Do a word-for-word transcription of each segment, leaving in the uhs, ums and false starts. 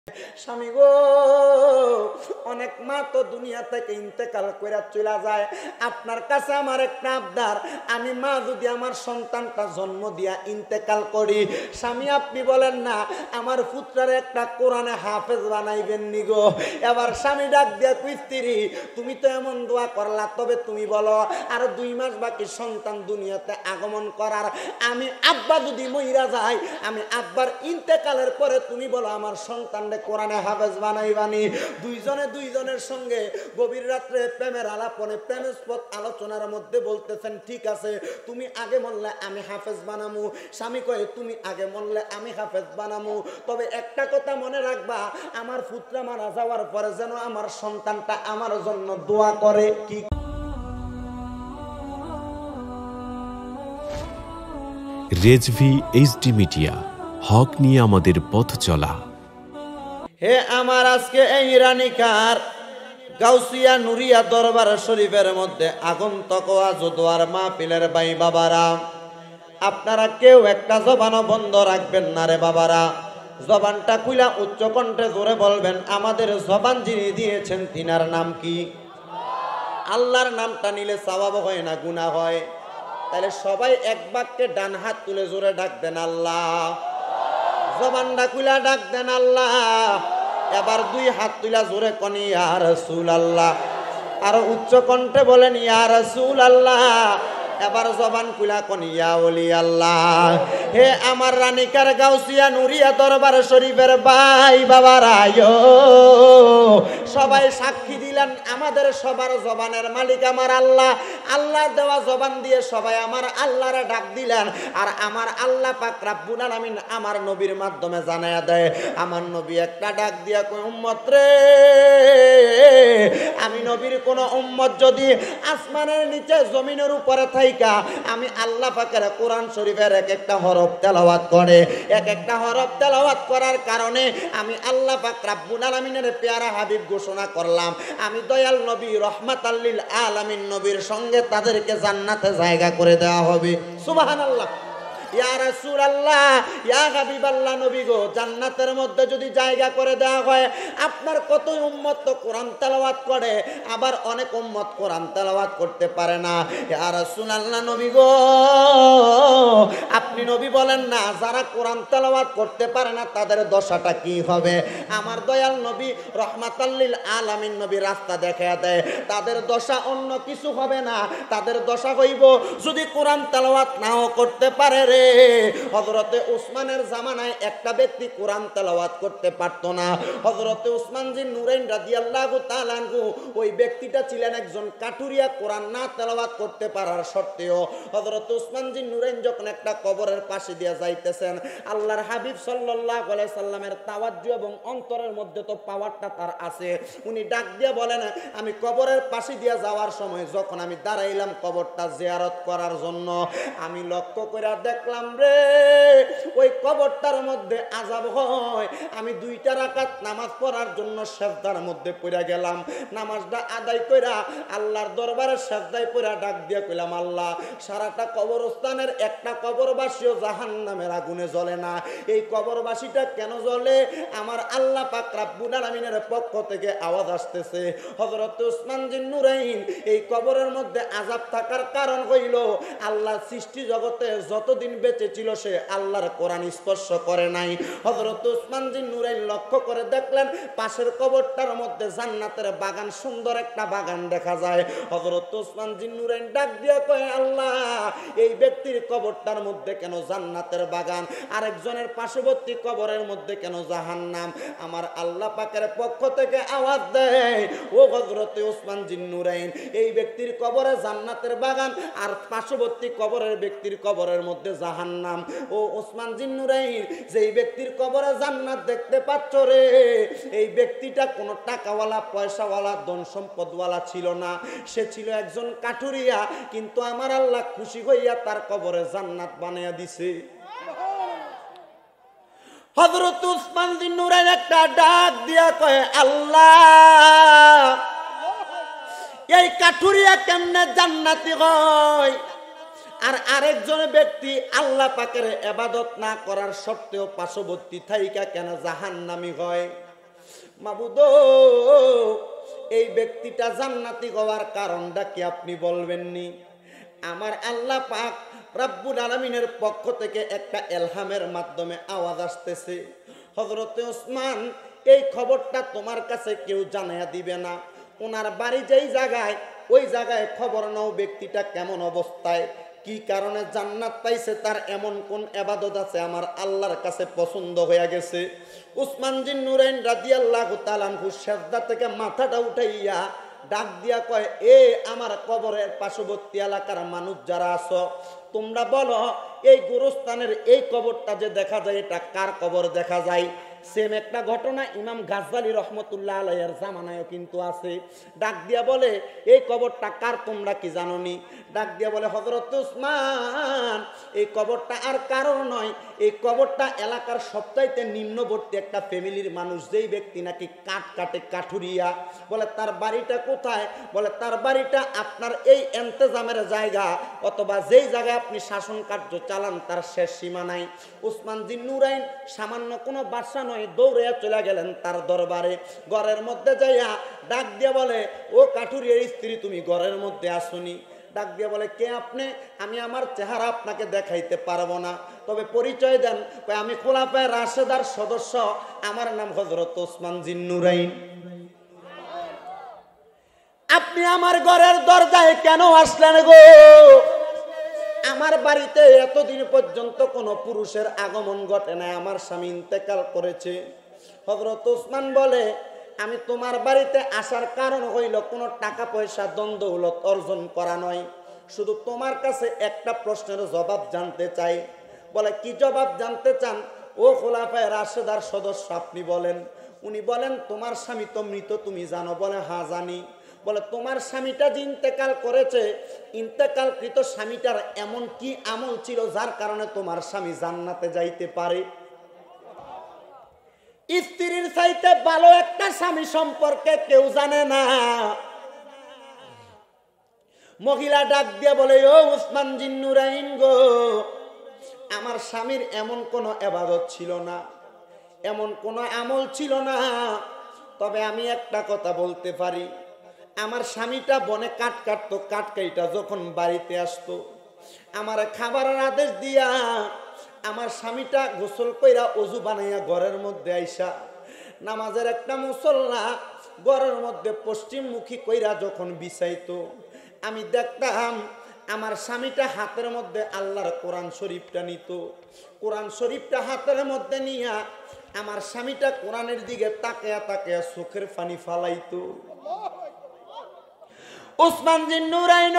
স্বামী গো, অনেক মা তো দুনিয়া থেকে ইন্তেকাল করে চলে যায়। আপনার কাছে আমার একটা আবদার, আমি মা যদি আমার সন্তানটা জন্ম দিয়া ইন্তেকাল করি, স্বামী আপনি বলেন না আমার পুত্রের একটা কোরআনে হাফেজ বানাইবেন নি গো। এবার স্বামী ডাক দিয়া কই, স্ত্রী তুমি তো এমন দোয়া করলা, তবে তুমি বলো আর দুই মাস বাকি সন্তান দুনিয়াতে আগমন করার, আমি আব্বা যদি মইরা যাই, আমি আব্বার ইন্তেকালের পরে তুমি বলো আমার সন্তানকে কোরআনে হাফেজ বানাইবানি। দুইজনে দুইজনের সঙ্গে গভীর রাত্রে প্রেমের আলাপনে প্রেমের পথ আলোচনার মধ্যে বলতেছেন, ঠিক আছে তুমি আগে বললে আমি হাফেজ বানামু। স্বামী কয়ে তুমি আগে বললে আমি হাফেজ বানামু, তবে একটা কথা মনে রাখবা, আমার পুত্র মারা যাওয়ার পরে যেন আমার সন্তানটা আমার জন্য দোয়া করে। কি রেজভি এইচডি মিডিয়া, হক নিয়ে আমাদের পথ চলা। হে আমার আজকে এই রানিকার গাউসিয়া নুরিয়া দরবার শরীফের মধ্যে আগন্তক আজদোয়ার মাহফিলের ভাই বাবারা, আপনারা কেউ একটা জবানও বন্ধ রাখবেন না রে বাবারা। জবানটা খুলা উচ্চ কণ্ঠে জোরে বলবেন, আমাদের জবান যিনি দিয়েছেন তিনার নাম কি? আল্লাহর নামটা নিলে সওয়াব হয় না গুনাহ হয়? তাহলে সবাই এক বাক্যে ডান হাত তুলে জোরে ডাক দেন আল্লাহ। জবানটা খুলা ডাক দেন আল্লাহ। এবার দুই হাত তুলা জোরে কোন ইয়া রাসূলুল্লাহ, আর উচ্চ কণ্ঠে বলেন ইয়া রাসূলুল্লাহ। এবার জবান খুলা কোন ইয়া ওলি আল্লাহ। হে আমার রানিকার গাউসিয়া নুরিয়া দরবার শরীফের ভাই বাবারা, সবাই সাক্ষী দিলেন আমাদের সবার জবানের মালিক আমার আল্লাহ। আল্লাহ দেওয়া জবান দিয়ে সবাই আমার আল্লাহরে ডাক দিলেন, আর আমার আল্লাহ পাক রব্বুল আলামিন আমার নবীর মাধ্যমে জানায়া দেয়। আমার নবী একটা ডাক দিয়া কই, উম্মত রে, আমি নবীর কোন উম্মত যদি আসমানের নিচে জমিনের উপরে থাইকা আমি আল্লাহ পাকের কোরআন শরীফের এক একটা হরফ তেলাওয়াত করে, এক একটা হরফ তেলাওয়াত করার কারণে আমি আল্লাহ পাক রব্বুল আলামিনের পেয়ারা হাবিব ঘোষণা করলাম, আমি দয়াল নবী রহমাতাল লিল আলামিন নবীর সঙ্গে তাদেরকে জান্নাতে জায়গা করে দেওয়া হবে। সুবহানাল্লাহ। ইয়া রাসূলুল্লাহ, ইয়া হাবিবাল্লাহ, নবী গো, জান্নাতের মধ্যে যদি জায়গা করে দেওয়া হয়, আপনার কত উম্মত তো কোরআন তেলাওয়াত করে, আবার অনেক উম্মত কোরআন তেলাওয়াত করতে পারে না। ইয়া রাসূলুল্লাহ, নবী গো, আপনি নবী বলেন না যারা কোরআন তেলাওয়াত করতে পারে না তাদের দশাটা কি হবে? আমার দয়াল নবী রহমাতাল লিল আলামিন নবী রাস্তা দেখায়া দেয়, তাদের দশা অন্য কিছু হবে না, তাদের দশা হইব যদি কোরআন তেলাওয়াত নাও করতে পারে রে। হযরতে ওসমানের জামানায় একটা ব্যক্তি কোরআন তেলাওয়াত করতে পারতো না। হযরতে ওসমান জিন নুরাইন রাদিয়াল্লাহু তাআলা আনহু, ওই ব্যক্তিটা ছিলেন একজন কাঠুরিয়া, কোরআন না তেলাওয়াত করতে পারার সত্ত্বেও হযরতে ওসমান জিন নুরাইন যখন একটা কবরের পাশে দিয়ে যাইতেছেন, আল্লাহর হাবিব সাল্লাল্লাহু আলাইহি সাল্লামের তাওয়াজ্জু এবং অন্তরের মধ্যে তো পাওয়ারটা তার আছে, উনি ডাক দিয়ে বলেন, আমি কবরের পাশে দিয়ে যাওয়ার সময় যখন আমি দাঁড়াইলাম কবরটা জিয়ারত করার জন্য, আমি লক্ষ্য করে দেখলাম রে ওই কবরটার মধ্যে আযাব হয়। আমি দুইটা রাকাত নামাজ পড়ার জন্য সিজদার মধ্যে পড়ে গেলাম। নামাজটা আদায় কইরা আল্লাহর দরবারে সিজদায় পড়া ডাক দিয়ে কইলাম, আল্লাহ, সারাটা কবরস্থানের একটা কবরবাসীও জাহান্নামের আগুনে জ্বলে না, এই কবরবাসীটা কেন জ্বলে? আমার আল্লাহ পাক রব্বুল আলামিনের পক্ষ থেকে আওয়াজ আসতেছে, হযরত ওসমান জিন নুরাইন এই কবরের মধ্যে আযাব থাকার কারণ হইল আল্লাহ সৃষ্টি জগতে যতদিন বেঁচে ছিল সে আল্লাহর কোরআন স্পর্শ করে নাই। হযরত ওসমান জিন নুরাইন লক্ষ্য করে দেখলেন পাশের কবরটার মধ্যে জান্নাতের বাগান, সুন্দর একটা বাগান দেখা যায়। হযরত ওসমান জিন নুরাইন ডাক দিয়া কয়, আল্লাহ, এই ব্যক্তির কবরটার মধ্যে কেন জান্নাতের বাগান, আরেকজনের পার্শ্ববর্তী কবরের মধ্যে কেন জাহান্নাম? আমার আল্লাহ পাকের পক্ষ থেকে আওয়াজ দেয়, ও হযরত ওসমান জিন নুরাইন, এই ব্যক্তির কবরে জান্নাতের বাগান আর পার্শ্ববর্তী কবরের ব্যক্তির কবরের মধ্যে জাহান্নাম। ও ওসমান জিন নুরাইন, যেই ব্যক্তির কবরে জান্নাত দেখতে পাচ্ছ রে, এই ব্যক্তিটা কোনো টাকাওয়ালা পয়সাওয়ালা ধন সম্পদওয়ালা ছিল না, সে ছিল একজন কাঠুরিয়া, কিন্তু আমার আল্লাহ খুশি হইয়া তার কবরে জান্নাত বানাইয়া দিছে। হযরত ওসমান জিন নুরাইন একটা ডাক দিয়া কয়, আল্লাহ, এই কাঠুরিয়া কেমনে জান্নাতি হয়? আর আরেকজন ব্যক্তি আল্লাহ পাকের ইবাদত না করার সত্ত্বেও পার্শ্ববর্তী থাইকা কেন জাহান্নামী হয়? মাবুদ, এই ব্যক্তিটা জান্নাতি হওয়ার কারণটা কি আপনি বলবেননি? আমার আল্লাহ পাক রব্বুল আলামিনের পক্ষ থেকে একটা এলহামের মাধ্যমে আওয়াজ আসতেছে, হযরতে ওসমান, এই খবরটা তোমার কাছে কেউ জানাইয়া দিবে না। ওনার বাড়ি যেই জায়গায়, ওই জায়গায় খবর নাও ব্যক্তিটা কেমন অবস্থায়, কি কারণে জান্নাত পাইছে, তার এমন কোন ইবাদত আছে আমার আল্লাহর কাছে পছন্দ হয়ে গেছে। উসমান জিন নুরাইন রাদিয়াল্লাহু তাআলা আনহু সিজদা থেকে মাথাটা উঠাইয়া ডাক দিয়া কয়, এ আমার কবরের পার্শ্ববর্তী এলাকার মানুষ যারা আছো, তোমরা বলো এই গোরস্থানের এই কবরটা যে দেখা যায়, এটা কার কবর দেখা যায়? সেম একটা ঘটনা ইমাম গাজ্জালী রহমতুল্লাহ আলাইহির জামানায়ও কিন্তু আছে। ডাক দিয়া বলে, এই কবরটা কার তোমরা কি জানোনি? ডাক দিয়া বলে, হযরত উসমান, এই কবরটা আর কারণ নয়, এই কবরটা এলাকার সবচাইতে নিম্নবর্তী একটা ফ্যামিলির মানুষ, যেই ব্যক্তি নাকি কাঠ কাটে, কাঠুরিয়া। বলে তার বাড়িটা কোথায়? বলে তার বাড়িটা আপনার এই এন্তেজামের জায়গা, অথবা যেই জায়গায় আপনি শাসন কার্য চালান তার শেষ সীমা নাই। উসমান জিন নুরাইন সামান্য কোনো বাদশা নয়, দৌড়ে চলে গেলেন তার দরবারে। ঘরের মধ্যে যাইয়া ডাক দিয়ে বলে, ও কাঠুরিয়ার স্ত্রী, তুমি ঘরের মধ্যে আসুনি? ডাক দিয়ে বলে, কে আপনি? আমি আমার চেহারা আপনাকে দেখাইতে পারবো না, তবে পরিচয় দেন। আমি খোলাফায়ে রাশেদার সদস্য, আমার নাম হযরত ওসমান জিন নুরাইন। আপনি আমার ঘরের দরজায় কেন আসলেন গো? আমার বাড়িতে এতদিন পর্যন্ত কোনো পুরুষের আগমন ঘটে নাই, আমার স্বামী ইন্তেকাল করেছে। হযরত ওসমান বলে, আমি তোমার বাড়িতে আসার কারণ হইল কোনো টাকা পয়সা দ্বন্দ্বৌলত অর্জন করা নয়, শুধু তোমার কাছে একটা প্রশ্নের জবাব জানতে চাই। বলে, কি জবাব জানতে চান? ও খোলাফায়ে রাশেদার সদস্য, আপনি বলেন। উনি বলেন, তোমার স্বামী তো মৃত, তুমি জানো? বলে, হ্যাঁ জানি। বলে, তোমার স্বামীটা যে ইন্তেকাল করেছে, ইন্তেকালকৃত স্বামীটার এমন কি আমল ছিল যার কারণে তোমার স্বামী জান্নাতে যাইতে পারে? স্ত্রীর চাইতে ভালো একটা স্বামী সম্পর্কে কেউ জানে না। মহিলা ডাক দিয়ে বলে, ও উসমান জিন নুরাইন গো, আমার স্বামীর এমন কোনো ইবাদত ছিল না, এমন কোনো আমল ছিল না, তবে আমি একটা কথা বলতে পারি। আমার স্বামীটা বনে কাঠ কাটতো, কাঠ কাইটা যখন বাড়িতে আসতো, আমার খাবারের আদেশ দিয়া আমার স্বামীটা গোসল কইরা অজু বানাইয়া ঘরের মধ্যে আইসা নামাজের একটা মুসল্লা ঘরের মধ্যে পশ্চিমমুখী কইরা যখন বিছাইতো, আমি দেখতাম আমার স্বামীটা হাতের মধ্যে আল্লাহর কোরআন শরীফটা নিত। কোরআন শরীফটা হাতের মধ্যে নিয়া আমার স্বামীটা কোরআনের দিকে তাকিয়া তাকিয়া চোখের পানি ফালাইতো। উসমান জিন নুরাইন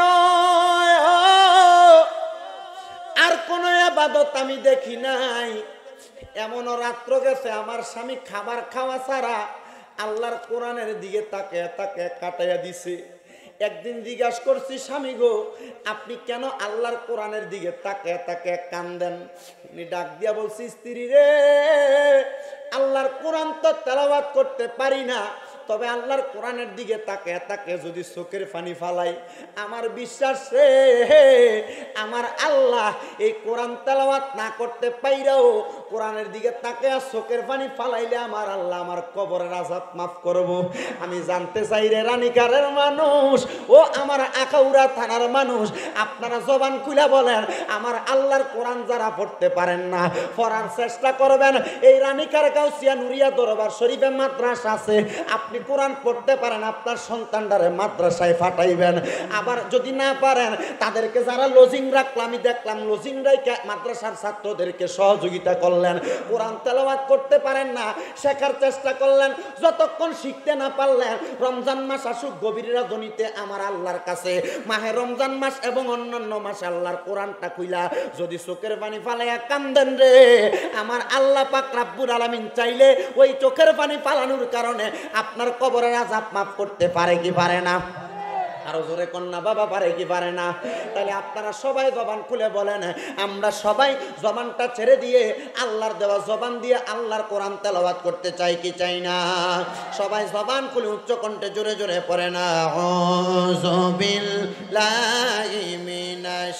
আর কোন ইবাদত আমি দেখি নাই। এমন রাত্র গেছে আমার স্বামী খাবার খাওয়া ছাড়া আল্লাহর কোরআনের দিকে তাকিয়া তাকিয়া কাটাইয়া দিছে। একদিন জিজ্ঞাসা করছি, স্বামী গো, আপনি কেন আল্লাহর কোরআনের দিকে তাকিয়া তাকিয়া কান্দেন? উনি ডাক দিয়া বলছি, স্ত্রী রে, আল্লাহর কোরআন তো তেলাওয়াত করতে পারি না, তবে আল্লাহর কোরআনের দিকে তাকে তাকে যদি চোখের পানি ফালাই, আমার বিশ্বাস রে, আমার আল্লাহ এই কোরআন তেলাওয়াত না করতে পাইরাও কোরআনের দিকে তাকে চোখের পানি ফালাইলে আমার আল্লাহ আমার কবরের আযাব মাফ করব। আমি জানতে চাই রে রানীকারের মানুষ, ও আমার আখাউড়া থানার মানুষ, আপনারা জবান খুলে বলেন, আমার আল্লাহর কোরআন যারা পড়তে পারেন না, পড়ার চেষ্টা করবেন। এই রানীকার গাউসিয়া নুরিয়া দরবার শরীফে মাদ্রাসা আছে, আপনি কোরআন পড়তে পারেন, আপনার সন্তানটারে মাদ্রাসায় পাঠাইবেন। আবার যদি না পারেন, তাদেরকে যারা লজিং রাখলাম, আমি দেখলাম লজিং রাইকে মাদ্রাসার ছাত্রদেরকে সহযোগিতা করলেন। কোরআন তেলাওয়াত করতে পারেন না, শেখার চেষ্টা করলেন, যতক্ষণ শিখতে না পারলেন, রমজান মাস আসুক গভীর রাজনীতে আমার আল্লাহর কাছে মাহে রমজান মাস এবং অন্যান্য মাসে আল্লাহর কোরআনটা খুইলা যদি চোখের পানি ফালাইয়া কান্দেন রে, আমার আল্লাহ পাক রব্বুল আলামিন চাইলে ওই চোখের পানি ফালানোর কারণে আপনার কবরের আযাব মাফ করতে পারে কি পারে না? আরো জোরে কন্যা বাবা, পারে কি পারে না? তাহলে আপনারা সবাই জবান খুলে বলেন, আমরা সবাই জবানটা ছেড়ে দিয়ে আল্লাহর দেওয়া জবান দিয়ে আল্লাহর কোরআন তেলাওয়াত করতে চাই কি চাই না? সবাই জবান খুলে উচ্চ কণ্ঠে জোরে জোরে পড়ে না, আউযু বিল্লাহি মিনাশ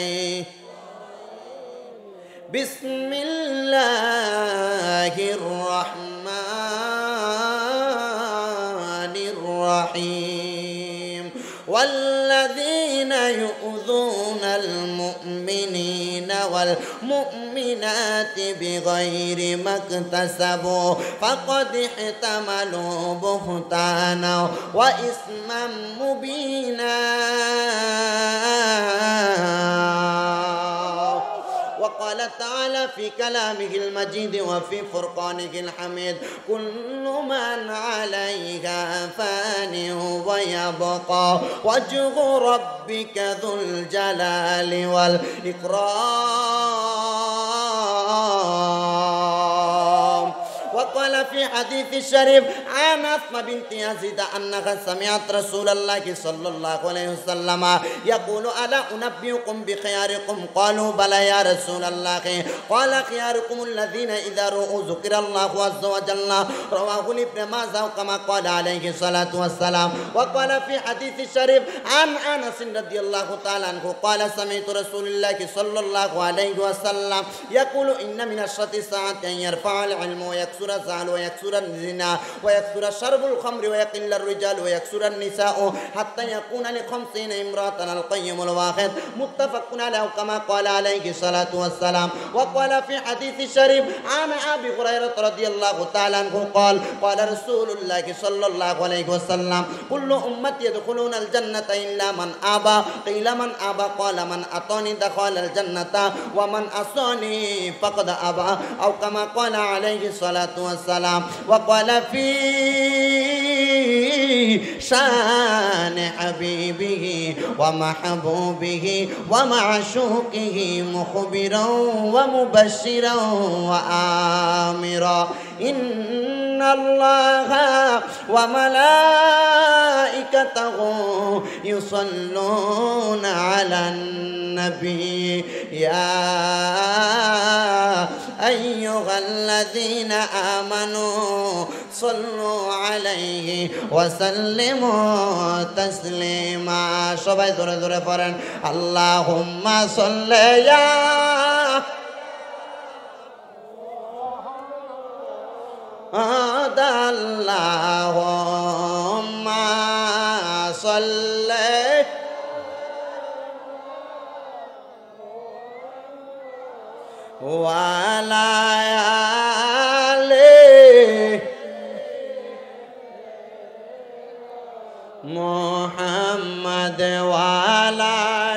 শাইতানির বিসমিল্লাহির রহমানির الرحيم والذين يؤذون المؤمنين والمؤمنات بغير ما اكتسبوا فقد احتملوا بهتانا وإثما مبينا وقال تعالى في كلامه المجيد وفي فرقانه الحميد كل من عليها فان ويبقى وجه ربك ذو الجلال والإكرام وقال في حديث الشريف عن أسماء بنت يزيد أنها سمعت رسول الله صلى الله عليه وسلم يقول ألا أنبئكم بخياركم قالوا بلى يا رسول الله قال خياركم الذين إذا رؤوا ذكر الله عز وجل رواه ابن ماجه كما قال عليه الصلاة والسلام وقال في حديث الشريف عن أنس رضي الله تعالى عنه قال سمعت رسول الله صلى الله عليه وسلم يقول إن من الشرط الساعة أن يرفع العلم ويكسر الزال ويكسر الزنا ويكسر شرب الخمر ويقل الرجال ويكسر النساء حتى يكون لخمسين امرأة القيم الواحد متفق عليه كما قال عليه الصلاة والسلام وقال في حديث الشريف عن أبي هريرة رضي الله تعالى عنه قال قال رسول الله صلى الله عليه وسلم كل أمتي يدخلون الجنة إلا من أبى قيل من أبى قال من أطاني دخل الجنة ومن أصاني فقد أبى أو كما قال عليه الصلاة والسلام وقال في شان حبيبه ومحبوبه ومعشوقه مخبرا ومبشرا وآمرا إن الله وملائكته يصلون على النبي يا أيها الذين آمنوا صلوا عليه وسلموا تسليما সবাই ধরে ধরে পড়েন আল্লাহুম্মা সাল্লি ইয়া আল্লাহুম্মা সাল্লি ওয়ালা আলি মুহাম্মদ ওয়ালা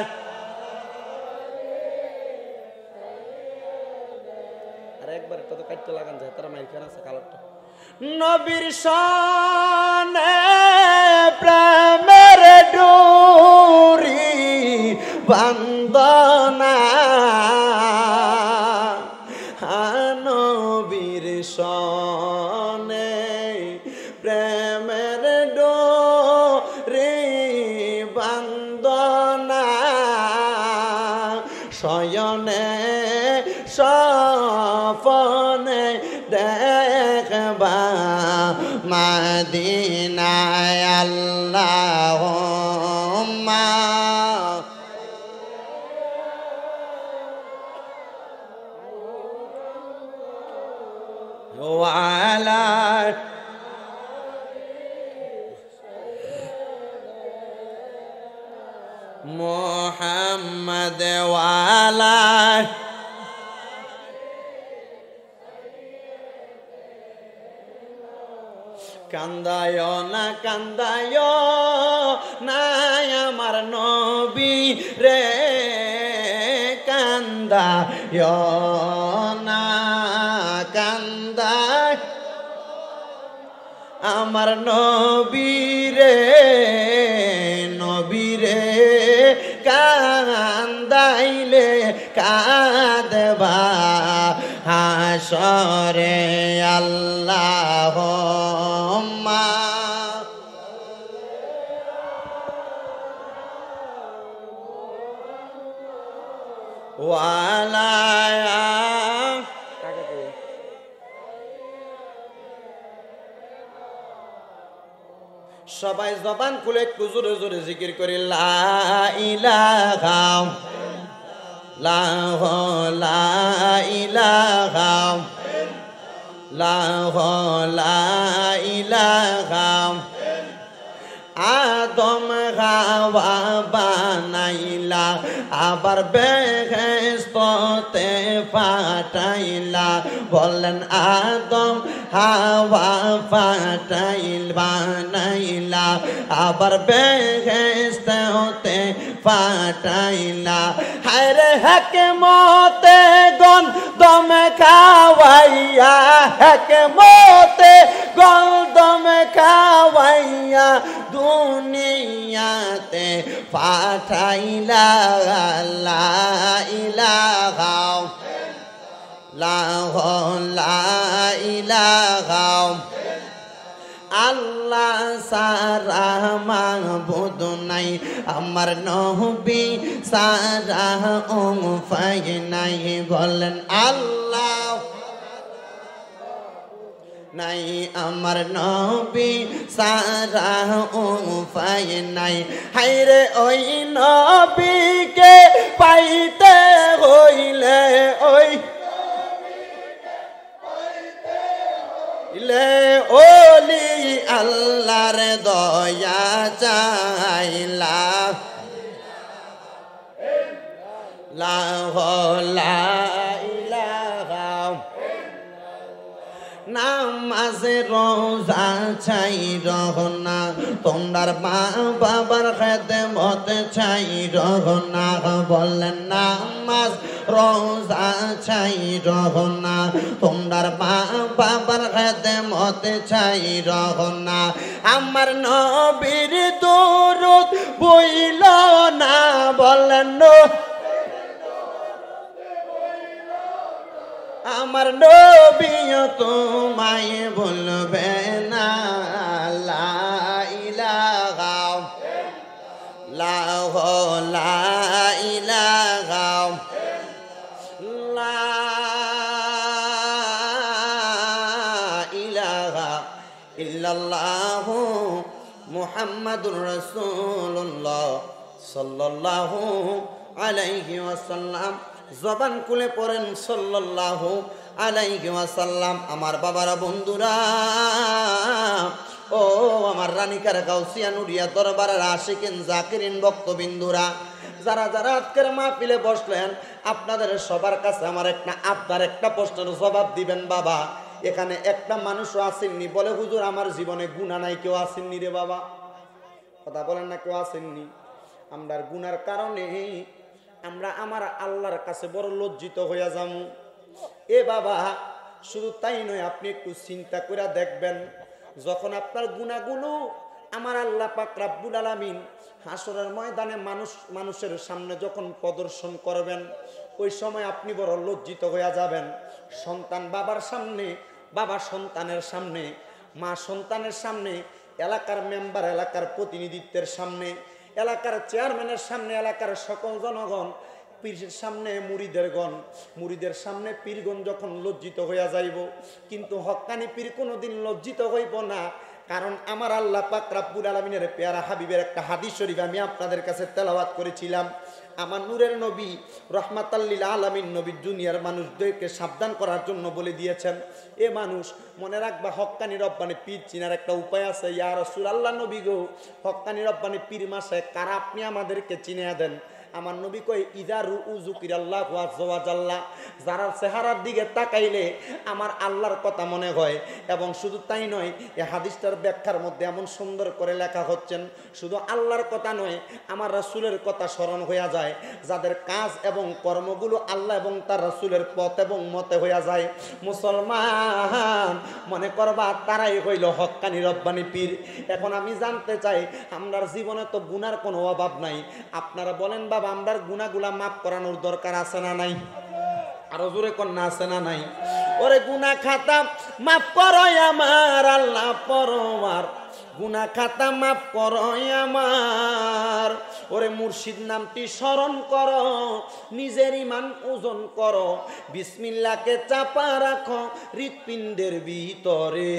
আরেকবার এটা তো কাটতে লাগান যায় তারা মাইর খান আছে কালারটা নবীর শানে প্রেমের ডোরি বন্দনা নবীর শানে প্রেমের ডোরি বন্দনা শয়নে সপনে দেখবা মদিনায় আল্লাহুম্মা ওয়ালা মুহাম্মদ ওয়ালা কান্দায় না কান্দায় না আমার নবী রে কান্দায় না কান্দায় আমার নবী রে নবী রে কান্দাইলে কাঁদবা হাসরে আল্লাহুম্মা ওয়ালা সবাই জবান খুলে একটু জোরে জোরে জিকির করি লা ইলাহা লা লা ইলাহা লা লা ইলাহা আদম হাওয়া বানাইলা আবার বেহেশতে পাঠাইলা বলেন আদম হাওয়া পাঠাইল বানাইলা আবার বেহেশতে হতে পাঠাইলা হায়রে হিকমতে গন্ধম খাওয়াইয়া হিকমতে গন্ধম খাওয়াইয়া দুনিয়াতে পাঠাইলা লা ইলাহা লা ইলাহা আল্লাহ সারা মাবুদ নাই আমার নবী সারা উপায় নাই বলেন আল্লাহ নাই আমার নবী সারা উপায় নাই হায়রে ওই নবীকে পাইতে হইলে ওই লে ওলি আল্লাহর দয়া চাইলা লা ইলাহা নামাজ রোজা চাই রহনা তোমার মা বাবার খেদমত চাই রহনা বলেন নামাজ রোজা চাই রহনা তোমার মা বাবার খেদমত চাই রহনা আমার নবীর দরুদ বইল না বলেন আমার নবী তোমায় বলবে না লা ইলাহা লা ইলাহা লা ইলাহা ইল্লাল্লাহু মুহাম্মাদুর রাসূলুল্লাহ সাল্লাল্লাহু আলাইহি ওয়াসাল্লাম জবান খুলে পড়েন সাল্লাল্লাহু আলাইহি ওয়াসাল্লাম আমার বাবারা বন্ধুরা ও আমার রানিকার গাউসিয়া নুরিয়া দরবারের আশিকিন জাকিরিন ভক্তবিন্দুরা যারা যারা আজকের মাহফিলে বসলেন আপনাদের সবার কাছে আমার একটা আপনার একটা প্রশ্নের জবাব দিবেন বাবা এখানে একটা মানুষও আসেননি বলে হুজুর আমার জীবনে গুনাহ নাই কেউ আসেননি রে বাবা কথা বলেন না কেউ আসেননি আমরা গুনার কারণে আমরা আমার আল্লাহর কাছে বড় লজ্জিত হইয়া যামু এ বাবা শুধু তাই নয় আপনি একটু চিন্তা করে দেখবেন যখন আপনার গুনাহগুলো আমার আল্লাহ পাক রব্বুল আলামিন হাসরের ময়দানে মানুষ মানুষের সামনে যখন প্রদর্শন করবেন ওই সময় আপনি বড় লজ্জিত হইয়া যাবেন সন্তান বাবার সামনে বাবা সন্তানের সামনে মা সন্তানের সামনে এলাকার মেম্বার এলাকার প্রতিনিধিত্বের সামনে এলাকার চেয়ারম্যানের সামনে এলাকার সকল জনগণ পীরের সামনে মুরিদেরগণ মুরিদের সামনে পীরগণ যখন লজ্জিত হইয়া যাইব কিন্তু হক্কানি পীর কোনোদিন লজ্জিত হইব না কারণ আমার আল্লাহ পাক রব্বুল আলামিনের পেয়ারা হাবিবের একটা হাদিস শরীফ আমি আপনাদের কাছে তেলাওয়াত করেছিলাম আমার নূরের নবী রহমাতাল লিল আলামিন নবী দুনিয়ার মানুষদেরকে সাবধান করার জন্য বলে দিয়েছেন এ মানুষ মনে রাখবা হক্কানি রব্বানি পীর চিনার একটা উপায় আছে ইয়া রাসূলুল্লাহ নবী গো হক্কানি রব্বানি পীর মাসে কারা আপনি আমাদেরকে চিনিয়ে দেন আমার নবী কই ইদা রুউ যুকিরাল্লাহু আযজা ওয়া জাল্লা যারা চেহারার দিকে তাকাইলে আমার আল্লাহর কথা মনে হয় এবং শুধু তাই নয় এই হাদিসটার ব্যাখ্যার মধ্যে এমন সুন্দর করে লেখা হচ্ছেন শুধু আল্লাহর কথা নয় আমার রাসূলের কথা স্মরণ হইয়া যায় যাদের কাজ এবং কর্মগুলো আল্লাহ এবং তার রাসূলের পথ এবং মতে হইয়া যায় মুসলমান মনে করবা তারাই হইল হক্কানি রব্বানি পীর এখন আমি জানতে চাই আমরার জীবনে তো গুনার কোনো অভাব নাই আপনারা বলেন বাবা আমরার গুনাহগুলা মাফ করানোর দরকার আছে না নাই আরো জোরে কন্যা আছে না নাই ওরে গুনাহ খাতা মাফ করো আমার আল্লাহ পরমার গুনাহ খাতা মাফ করো আমার ওরে মুর্শিদ নামটি স্মরণ করো নিজের ঈমান ওজন করো বিসমিল্লাহকে চাপা রাখো হৃৎপিণ্ডের ভিতরে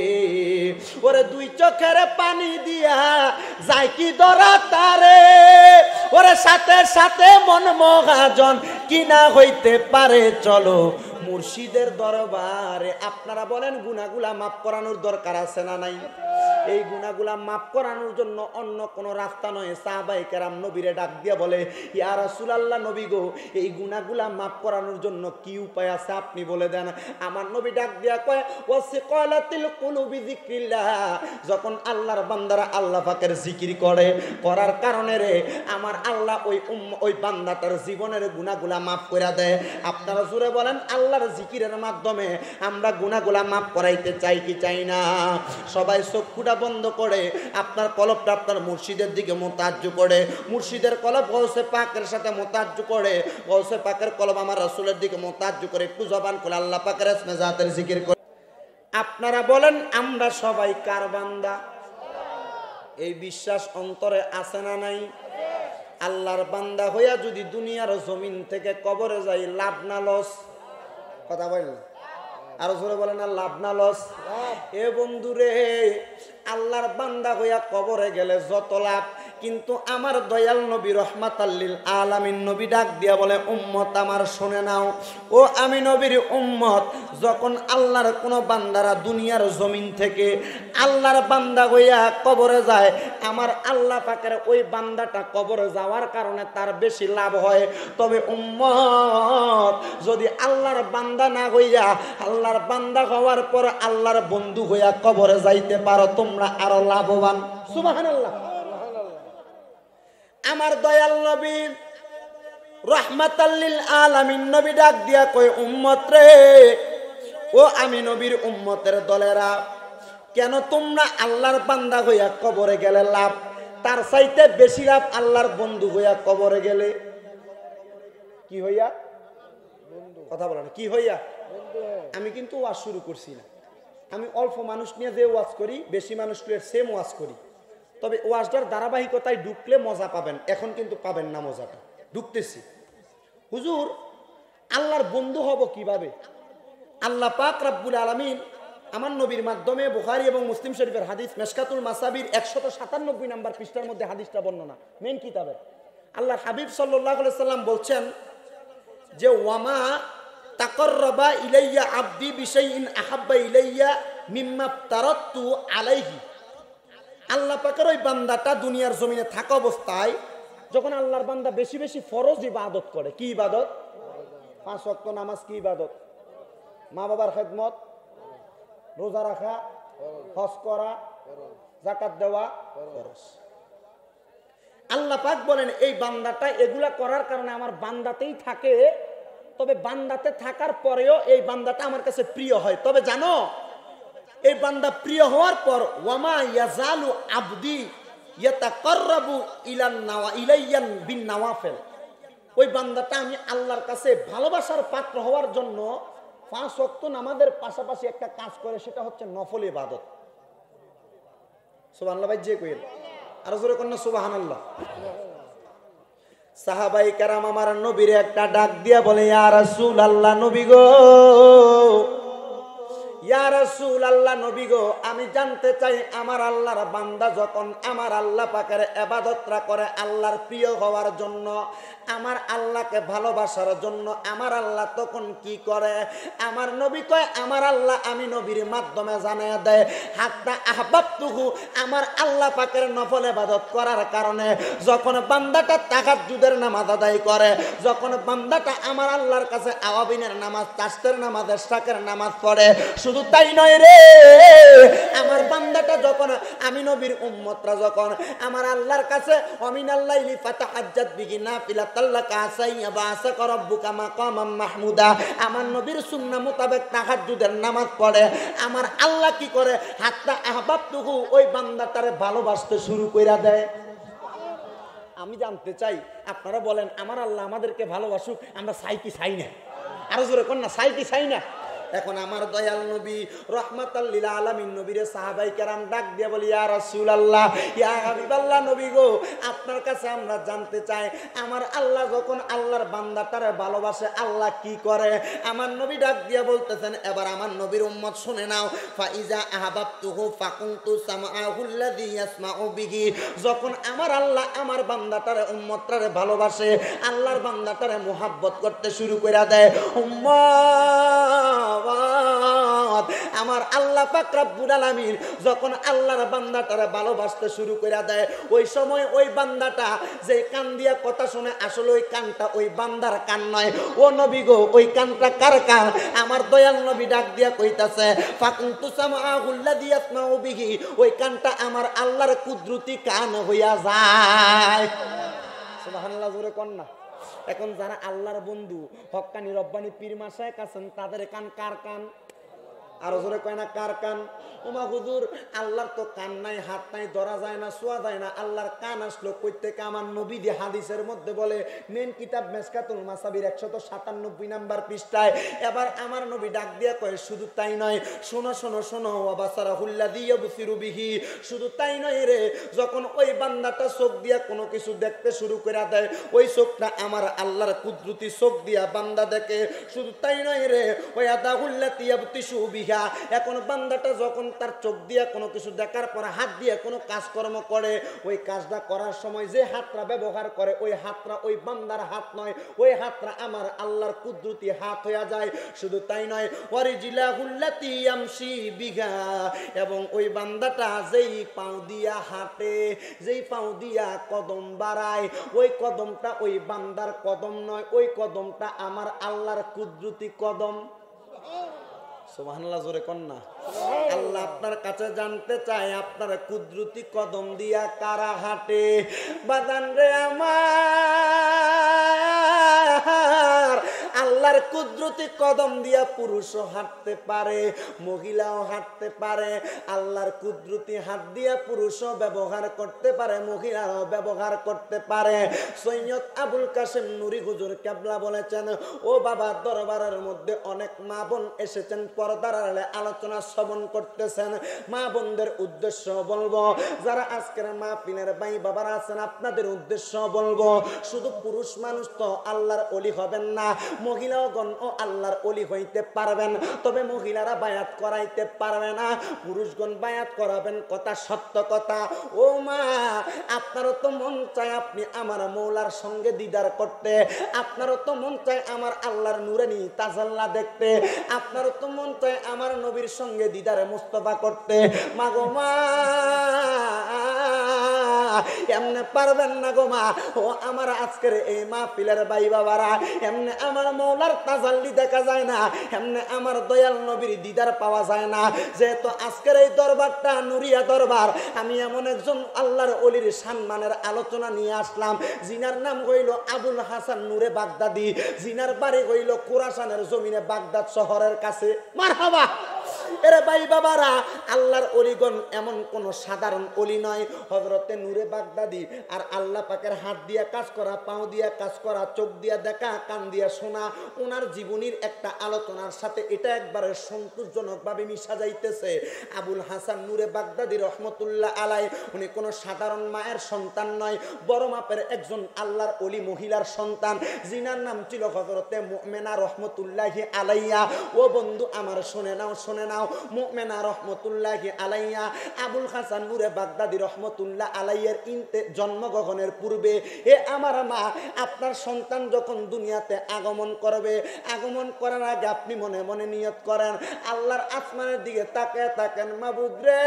ওরে দুই চোখের পানি দিয়া যায় কি দরা তারে ওরে সাথে সাথে মন মহাজন কিনা হইতে পারে চলো মুর্শিদের দরবারে আপনারা বলেন গুনাহগুলা মাফ করানোর দরকার আছে না নাই এই গুনাহগুলা মাফ করানোর জন্য অন্য কোনো রাস্তা নয়। সাহাবায়ে কেরাম নবীরে ডাক দিয়া বলে, ইয়া রাসূলুল্লাহ, নবী গো, এই গুনাহগুলা মাফ করানোর জন্য কি উপায় আছে আপনি বলে দেন। আমার নবী ডাক দিয়া কয়, ওয়াসিকালাতিল কুলুবি যিকরিল্লাহ, যখন আল্লাহর বান্দারা আল্লাহ পাকের জিকির করে, করার কারণে রে আমার আল্লাহ ওই ওই বান্দাটার জীবনের গুনাহগুলা মাফ করে দেয়। আপনারা জোরে বলেন, আল্লাহর জিকিরের মাধ্যমে আমরা গুনাহগুলা মাফ করাইতে চাই কি চাই না? সবাই চক্ষুটা বন্ধ করে আপনার কলবটা আপনার মুর্শিদের দিকে মোতাজ্জু করে, মুর্শিদের কলব গৌসে পাকের সাথে মোতাজ্জু করে, গৌসে পাকের কলব আমার রাসূলের দিকে মোতাজ্জু করে একটু জবান খুলে আল্লাহ পাকের ইসমে জাতের জিকির করে। আপনারা বলেন, আমরা সবাই কার বান্দা? এই বিশ্বাস অন্তরে আছে না নাই? আল্লাহর বান্দা হইয়া যদি দুনিয়ার জমিন থেকে কবরে যাই, লাভ না লস? কথা বলেন, আরো জোরে বলেন না, লাভ না লস? এ বন্ধুরে, আল্লাহর বান্দা হইয়া কবরে গেলে যত লাভ, কিন্তু আমার দয়াল নবী রহমাতাল লিল আলামিন নবী ডাক দিয়া বলে, উম্মত আমার শুনে নাও, ও আমি নবীর উম্মত, যখন আল্লাহর কোনো বান্দারা দুনিয়ার জমিন থেকে আল্লাহর বান্দা হইয়া কবরে যায়, আমার আল্লাহ পাকের ওই বান্দাটা কবরে যাওয়ার কারণে তার বেশি লাভ হয়। তবে উম্মত যদি আল্লাহর বান্দা না হইয়া আল্লাহর বান্দা হওয়ার পর আল্লাহর বন্ধু হইয়া কবরে যাইতে পারো, তোমরা আরো লাভবান। সুবহানাল্লাহ। আমার দয়াল নবী রাহমাতাল লিল আলামিন নবী ডাক দিয়া কয়, উম্মত রে, ও আমি নবীর উম্মতের দলেরা, কেন তোমরা আল্লাহর বান্দা হইয়া কবরে গেলে লাভ, তার চাইতে বেশি লাভ আল্লাহর বন্ধু হইয়া কবরে গেলে। কি হইয়া? কথা বলেন, কি হইয়া? আমি কিন্তু ওয়াজ শুরু করছি না, আমি অল্প মানুষ নিয়ে যে ওয়াজ করি, বেশি মানুষ নিয়ে সেম ওয়াজ করি। তবে ওয়াজটার ধারাবাহিকতায় ঢুকলে মজা পাবেন, এখন কিন্তু পাবেন না মজাটা। ঢুকতেছি, হুজুর আল্লাহর বন্ধু হব কিভাবে? আল্লাহ পাক রব্বুল আলামিন আমার নবীর মাধ্যমে বুখারী এবং মুসলিম শরীফের হাদিস মেশকাতুল মাসাবির একশত সাতানব্বই নম্বর পৃষ্ঠার মধ্যে হাদিসটা বর্ণনা, মেন কিতাবে আল্লাহর হাবিব সাল্লাল্লাহু আলাইহি সাল্লাম বলছেন যে, ওয়ামা তাকাররাবা ইলাইয়া আবদি বিশাইইন আহাব্বা ইলাইয়া মিম্মা তারাততু আলাইহি। আল্লাহ পাকের ওই বান্দাটা দুনিয়ার জমিনে থাকা অবস্থায় যখন আল্লাহর বান্দা বেশি বেশি ফরজ ইবাদত করে, কি ইবাদত? পাঁচ ওয়াক্ত নামাজ, কি ইবাদত? মা বাবার খেদমত, রোজা রাখা, হজ করা, যাকাত দেওয়া ফরজ। আল্লাহ পাক বলেন, এই বান্দাটা এগুলা করার কারণে আমার বান্দাতেই থাকে, তবে বান্দাতে থাকার পরেও এই বান্দাটা আমার কাছে প্রিয় হয়। তবে জানো, এই বান্দা প্রিয় হওয়ার পর ওয়ামা ইয়াজালু আবদি ইয়াতাকাররাবু ইলান নাওয়া ইলাইয়ান বিন নাওয়াফিল, ওই বান্দাটা আমি আল্লাহর কাছে ভালোবাসার পাত্র হওয়ার জন্য পাঁচ ওয়াক্ত নামাজের পাশাপাশি একটা কাজ করে, সেটা হচ্ছে নফল ইবাদত। সুবহানাল্লাহ ভাই, যে কইল আর জোরে কোন না সুবহানাল্লাহ। সাহাবায়ে কেরাম আমার নবীর একটা ডাক দিয়া বলে, ইয়া রাসূলুল্লাহ, নবী গো, ইয়া রাসূলুল্লাহ, নবী গো, আমি জানতে চাই আমার আল্লাহর বান্দা যখন আমার আল্লাহ পাকের ইবাদতরা করে আল্লাহর প্রিয় হওয়ার জন্য, আমার আল্লাহকে ভালোবাসার জন্য, আমার আল্লাহ তখন কি করে? আমার নবী কয়, আমার আল্লাহ আমি নবীর মাধ্যমে জানায়া দেয়, হাত্তা আহবাবতুহু, আমার আল্লাহ পাকের নফল ইবাদত করার কারণে যখন বান্দাটা তাহাজ্জুদের নামাজ আদায় করে, যখন বান্দাটা আমার আল্লাহর কাছে আওয়াবিনের নামাজ, তাসতের নামাজ, ইশরাকের নামাজ পড়ে, শুধু তাই নয় রে, আমার বান্দাটা যখন আমি নবীর উম্মতরা যখন আমার আল্লাহর কাছে অমিনাল লাইলি ফাতাহাজ্জাত বিহি নাফিলাতাল্লাকা আসাইয়া বাসাকা রাব্বুকা মাকামাম মাহমুদা, আমার নবীর সুন্নাহ মোতাবেক তাহাজ্জুদের নামাজ পড়ে, আমার আল্লাহ কি করে? হাত্তা আহবাবতুহু, ওই বান্দাটারে ভালোবাসতে শুরু কইরা দেয়। আমি জানতে চাই, আপনারা বলেন, আমার আল্লাহ আমাদেরকে ভালোবাসুক, আমরা চাই কি চাই না? আরো জোরে কোন না, চাই কি চাই না? এখন আমার দয়াল নবী রাহমাতাল লিল আলামিন নবীরে সাহাবায়ে কেরাম ডাক দিয়ে বলি, ইয়া রাসূলুল্লাহ, ইয়া হাবিবাল্লাহ, নবী গো, আপনার কাছে আমরা জানতে চাই, আমার আল্লাহ যখন আল্লাহর বান্দাটারে ভালোবাসে আল্লাহ কি করে? আমার নবী ডাক দিয়ে বলতেছেন, এবার আমার নবীর উম্মত শুনে নাও, ফাইজা আহবাবতুহু ফাকুনতু সামআহুল্লাযী ইয়াসমাউ বিহি, যখন আমার আল্লাহ আমার বান্দাটারে উম্মতটারে ভালোবাসে, আল্লাহর বান্দাটারে মুহাব্বত করতে শুরু কইরা দেয়, উম্মত উম্মত আমার আল্লাহ পাক রব্বুল আলামিন যখন আল্লাহর বান্দাটারে ভালোবাসতে শুরু করে দেয় ওই সময় ওই বান্দাটা যে কান দিয়া কথা শুনে আসলে ওই কানটা ওই বান্দার কান নয়। ও নবী গো ওই কানটা কার কান? আমার দয়াল নবী ডাক দিয়া কইতাছে ফাকুনতু সামাউল্লাযী ইয়াসমাউ বিহি, ওই কানটা আমার আল্লাহর কুদরতি কান হইয়া যায়। সুবহানাল্লাহ, জোরে কোন না। এখন যারা আল্লাহর বন্ধু হক্কানি রব্বানি পীর মাশায়েখ আছেন তাদের কান কার কান? আরো জোরে কয় না কার কান? ওমা হুজুর আল্লাহর তো কান নাই, হাত নাই, ধরা যায় না, ছোঁয়া যায় না, আল্লাহর কান আসলো কই থেকে? আমার নবী দি হাদিসের মধ্যে বলে মেন কিতাব মেসকাতুল মাসাবির একশত সাতানব্বই নাম্বার পৃষ্ঠায়। এবার আমার নবী ডাক দিয়া কয় শুধু তাই নয়, শোনো শোনো শোনো ওয়াবাসারাহুল্লাযী ইয়াবসিরু বিহি, শুধু তাই নয় রে, যখন ওই বান্দাটা চোখ দিয়া কোনো কিছু দেখতে শুরু করে দেয় ওই চোখটা আমার আল্লাহর কুদরতি চোখ দিয়া বান্দা দেখে। শুধু তাই নয় রে, ওয়াদাহুল্লাতী ইয়াবতিশু বিহি, এখন বান্দাটা যখন তার চোখ দিয়া কোনো কিছু দেখার পর হাত দিয়ে কোনো কাজকর্ম করে ওই কাজটা করার সময় যে হাতটা ব্যবহার করে ওই হাতটা ওই বান্দার হাত নয়, ওই হাতটা আমার আল্লাহর কুদরতি হাত হইয়া যায়। শুধু তাই নয় ওয়ারিজিলাহুল্লাতী ইয়ামশি বিহা, এবং ওই বান্দাটা যেই পাও দিয়া হাঁটে, যেই পাও দিয়া কদম বাড়ায় ওই কদমটা ওই বান্দার কদম নয়, ওই কদমটা আমার আল্লাহর কুদরতি কদম। সুবহানাল্লাহ, জোরে কোন না। আল্লাহ আপনার কাছে জানতে চায় আপনার কুদরতি কদম দিয়া কারা হাঁটে? বাদান রে আমার আল্লাহর কুদরতি কদম দিয়া পুরুষও হাঁটতে পারে, মহিলাও হাঁটতে পারে। আল্লাহর কুদরতি হাত দিয়া পুরুষও ব্যবহার করতে পারে, মহিলাও ব্যবহার করতে পারে। সৈয়দ আবুল কাসেম নুরি হুজুর কেবলা বলেছেন ও বাবা দরবারের মধ্যে অনেক মা বোন এসেছেন, পর্দার আড়ালে আলোচনা শ্রবণ করতেছেন। মা বোনদের উদ্দেশ্য বলবো, যারা আজকের মাহফিলের ভাই বাবারা আছেন আপনাদের উদ্দেশ্য বলবো, শুধু পুরুষ মানুষ তো আল্লাহর ওলি হবেন না, মহিলাগণ ও আল্লাহর ওলি হইতে পারবেন, তবে মহিলারা বায়াত করাইতে পারবে না, পুরুষগণ বায়াত করাবেন, কথা সত্য কথা। ও মা আপনারও তো মন চায় আপনি আমার মৌলার সঙ্গে দিদার করতে, আপনারও তো মন চায় আমার আল্লাহর নূরানি তাজাল্লা দেখতে, আপনারও তো মন চায় আমার নবীর সঙ্গে দিদারে মুস্তফা করতে। মা গো মা এমনে পারবেন না গো মা। ও আমার আজকের এই মাহফিলের ভাই বাবারা, এমনে আমার মৌলার তাজাল্লি দেখা যায় না, এমনে আমার দয়াল নবীর দিদার পাওয়া যায় না। যেহেতু আজকের এই দরবারটা নুরিয়া দরবার, আমি এমন একজন আল্লাহর ওলির সম্মানের আলোচনা নিয়ে আসলাম, জিনার নাম হইল আবুল হাসান নূরে বাগদাদি, জিনার বাড়ি হইল খোরাসানের জমিনে বাগদাদ শহরের কাছে। মারহাবা। এরে ভাই বাবারা, আল্লাহর ওলিগণ এমন কোন সাধারণ ওলি নয়। হযরতে নূরে বাগদাদি আর আল্লাহ পাকের হাত দিয়া কাজ করা, পাও দিয়া কাজ করা, চোখ দিয়া দেখা, কান দিয়া শোনা, ওনার জীবনীর একটা আলোচনার সাথে এটা একবারে সন্তোষজনক ভাবে মিশা যাইতেছে। আবুল হাসান নূরে বাগদাদি রহমতুল্লাহ আলাই উনি কোন সাধারণ মায়ের সন্তান নয়, বড় মাপের একজন আল্লাহর ওলি মহিলার সন্তান, জিনার নাম ছিল হযরতে মুমিনা রহমতুল্লাহি আলাইয়া। ও বন্ধু আমার শুনে নাও, শুনে নাও, মুমিনা রহমতুল্লাহি আলাইয়া আবুল হাসান নূরে বাগদাদি রহমতুল্লাহ আলাইয়ের ইনতে জন্মগ্রহণের পূর্বে এ আমার মা আপনার সন্তান যখন দুনিয়াতে আগমন করবে, আগমন করার আগে আপনি মনে মনে নিয়ত করেন, আল্লাহর আসমানের দিকে তাকায় থাকেন, মাবুদ রে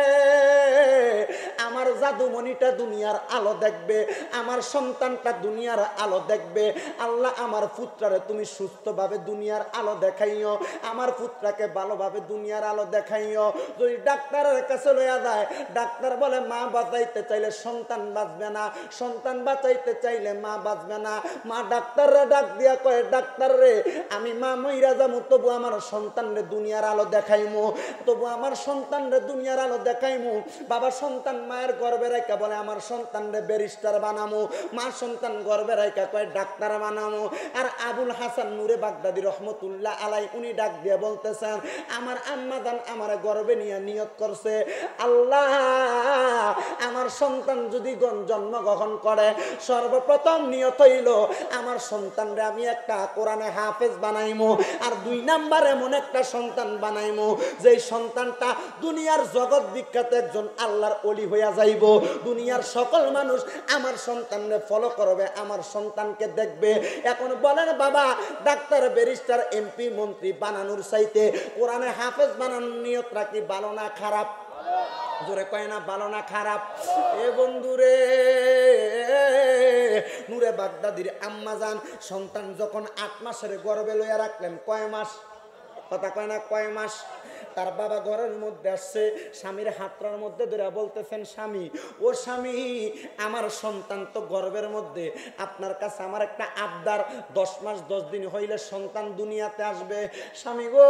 আমার জাদুমণিটা দুনিয়ার আলো দেখবে, আমার সন্তানটা দুনিয়ার আলো দেখবে। আল্লাহ আমার পুত্রারে তুমি সুস্থভাবে দুনিয়ার আলো দেখাইও, আমার পুত্রাকে ভালোভাবে দুনিয়ার আলো দেখাইও। যদি ডাক্তারের কাছে লইয়া যায়, ডাক্তার বলে মা বাঁচাইতে চাইলে সন্তান বাঁচবে না, সন্তান বাঁচাইতে চাইলে মা বাঁচবে না। মা ডাক্তাররা ডাক দিয়া কয়, ডাক্তার রে আমি মা মইরা যাবো, তবু আমার সন্তান রে দুনিয়ার আলো দেখাইমু, তবু আমার সন্তান রে দুনিয়ার আলো দেখাইমু। বাবা সন্তান মায়ের গর্বে রাইকা বলে আমার সন্তান রে ব্যারিস্টার বানামু, মা সন্তান গর্বে রাইকা কয় ডাক্তার বানামু। আর আবুল হাসান নূরে বাগদাদি রহমতুল্লাহ আলাই উনি ডাক দিয়ে বলতেছেন, আমার আম্মা জান আমার গর্বে নিয়ে নিয়ত করছে, আল্লাহ আমার সন্তান যদি জন্মগ্রহণ করে সর্বপ্রথম নিয়ত হইল আমার সন্তানরে আমি একটা কোরআনে হাফেজ বানাইমু, আর দুই নাম্বার এমন একটা সন্তান বানাইমু যেই সন্তানটা দুনিয়ার জগৎ বিখ্যাত একজন আল্লাহর ওলি হইয়া যাইব। দুনিয়ার সকল মানুষ আমার সন্তানরে ফলো করবে, আমার সন্তানকে দেখবে। এখন বলেন বাবা, ডাক্তার, ব্যারিস্টার, এমপি, মন্ত্রী বানানোর চাইতে কোরআনে হাফেজ বানানোর নিয়তটা কি ভালো না খারাপ? জোরে কয় না ভালো না খারাপ? এ বন্ধুরে, নূরে বাগদাদির আম্মা জান সন্তান যখন আট মাসের গর্ভে লইয়া রাখলেন, কয় মাস? কথা কয় না কয় মাস? তার বাবা ঘরের মধ্যে আসছে, স্বামীর হাতটার মধ্যে ধরে বলতেছেন, স্বামী ও স্বামী, আমার সন্তান তো গর্ভের মধ্যে, আপনার কাছে আমার একটা আবদার, দশ মাস দশ দিন হইলে সন্তান দুনিয়াতে আসবে। স্বামী গো,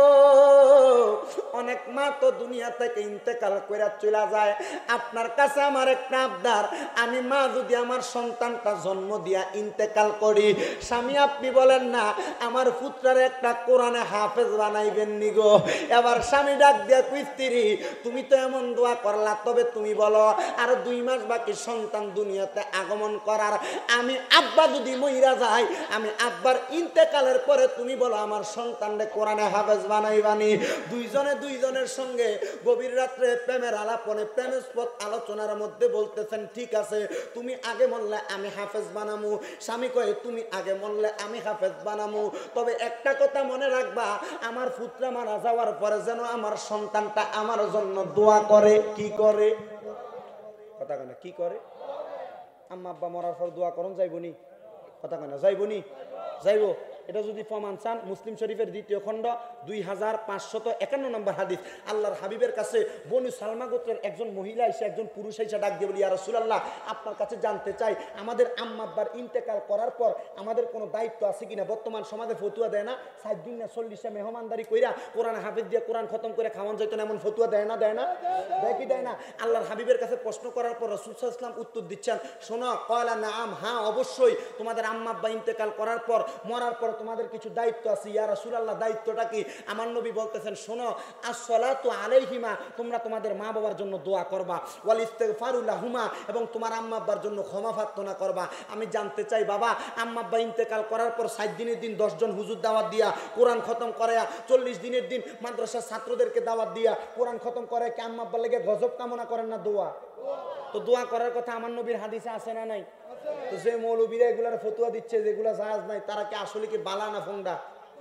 অনেক মা তো দুনিয়া থেকে ইন্তেকাল করে চলে যায়, আপনার কাছে আমার একটা আবদার, আমি মা যদি আমার সন্তানটা জন্ম দিয়া ইন্তেকাল করি, স্বামী আপনি বলেন না আমার পুত্রের একটা কোরআনে হাফেজ বানাইবেন নি গো? এবার স্বামী ডাক দিয়া কই, স্ত্রী তুমি তো এমন দোয়া করলা, তবে তুমি বলো আর দুই মাস বাকি সন্তান দুনিয়াতে আগমন করার, আমি আব্বা যদি মইরা যাই, আমি আব্বার ইন্তেকালের পরে তুমি বলো আমার সন্তানরে কোরআনে হাফেজ বানাইবানি। দুইজনে দুইজনের সঙ্গে গভীর রাত্রে প্রেমের আলাপনে প্রেমের পথ আলোচনার মধ্যে বলতেছেন, ঠিক আছে তুমি আগে বললে আমি হাফেজ বানামু। স্বামী কয়ে তুমি আগে বললে আমি হাফেজ বানামু, তবে একটা কথা মনে রাখবা, আমার পুত্র মারা যাওয়ার পরে যেন আমার সন্তানটা আমার জন্য দোয়া করে। কি করে? কথা কেন কি করে? আম্মা আব্বা মরার পর দোয়া করুন যাইবনি? কথা কেন যাইবনি? যাইব। এটা যদি প্রমাণ চান, মুসলিম শরীফের দ্বিতীয় খণ্ড দুই হাজার পাঁচশত একান্ন নম্বর হাদিস, আল্লাহর হাবিবের কাছে বনু সালমা গোত্রের একজন মহিলা এসে একজন পুরুষ এসে ডাক দিয়ে বলি, ইয়া রাসূলুল্লাহ, আপনার কাছে জানতে চাই আমাদের আম্মা আব্বার ইন্তেকাল করার পর আমাদের কোনো দায়িত্ব আছে কিনা? বর্তমান সমাজে ফতুয়া দেয় না, ষাট দিন না চল্লিশে মেহমানদারি কইরা কোরআন হাফেজ দিয়ে কোরআন খতম করে খাওয়ান যাইতো না, এমন ফতুয়া দেয় না? দেয় না? দেয় কি দেয় না? আল্লাহর হাবিবের কাছে প্রশ্ন করার পর রাসূল সাল্লাল্লাহু আলাইহি ওয়াসাল্লাম উত্তর দিচ্ছেন, শোনো, কয়লা নাম, হ্যাঁ অবশ্যই তোমাদের আম্মা আব্বা ইন্তেকাল করার পর মরার পর তোমাদের কিছু দায়িত্ব আছে। ইয়া রাসূলুল্লাহ, দায়িত্বটা কি? আমার নবী বলতেছেন, শোনো, আসসালাতু আলাইহিমা, তোমরা তোমাদের মা বাবার জন্য দোয়া করবা, ওয়াল ইস্তিগফারু লাহুমা, এবং তোমার আম্মা আব্বার জন্য ক্ষমা প্রার্থনা করবা। আমি জানতে চাই বাবা, আম্মা আব্বা ইন্তেকাল করার পর ষাট দিনের দিন দশ জন হুজুর দাওয়াত দিয়া কোরআন খতম করায়া, চল্লিশ দিনের দিন মাদ্রাসার ছাত্রদেরকে দাওয়াত দিয়া কোরআন খতম করায় কি আম্মা আব্বার লেগে গজব কামনা করেন না? দোয়া তো দোয়া করার কথা আমার নবীর হাদিসে আছে না নাই? তো যে মৌলবীরা এগুলার ফতুয়া দিচ্ছে যেগুলা জায়েজ নাই, তারা কি আসলে কি বালা না ফোনডা?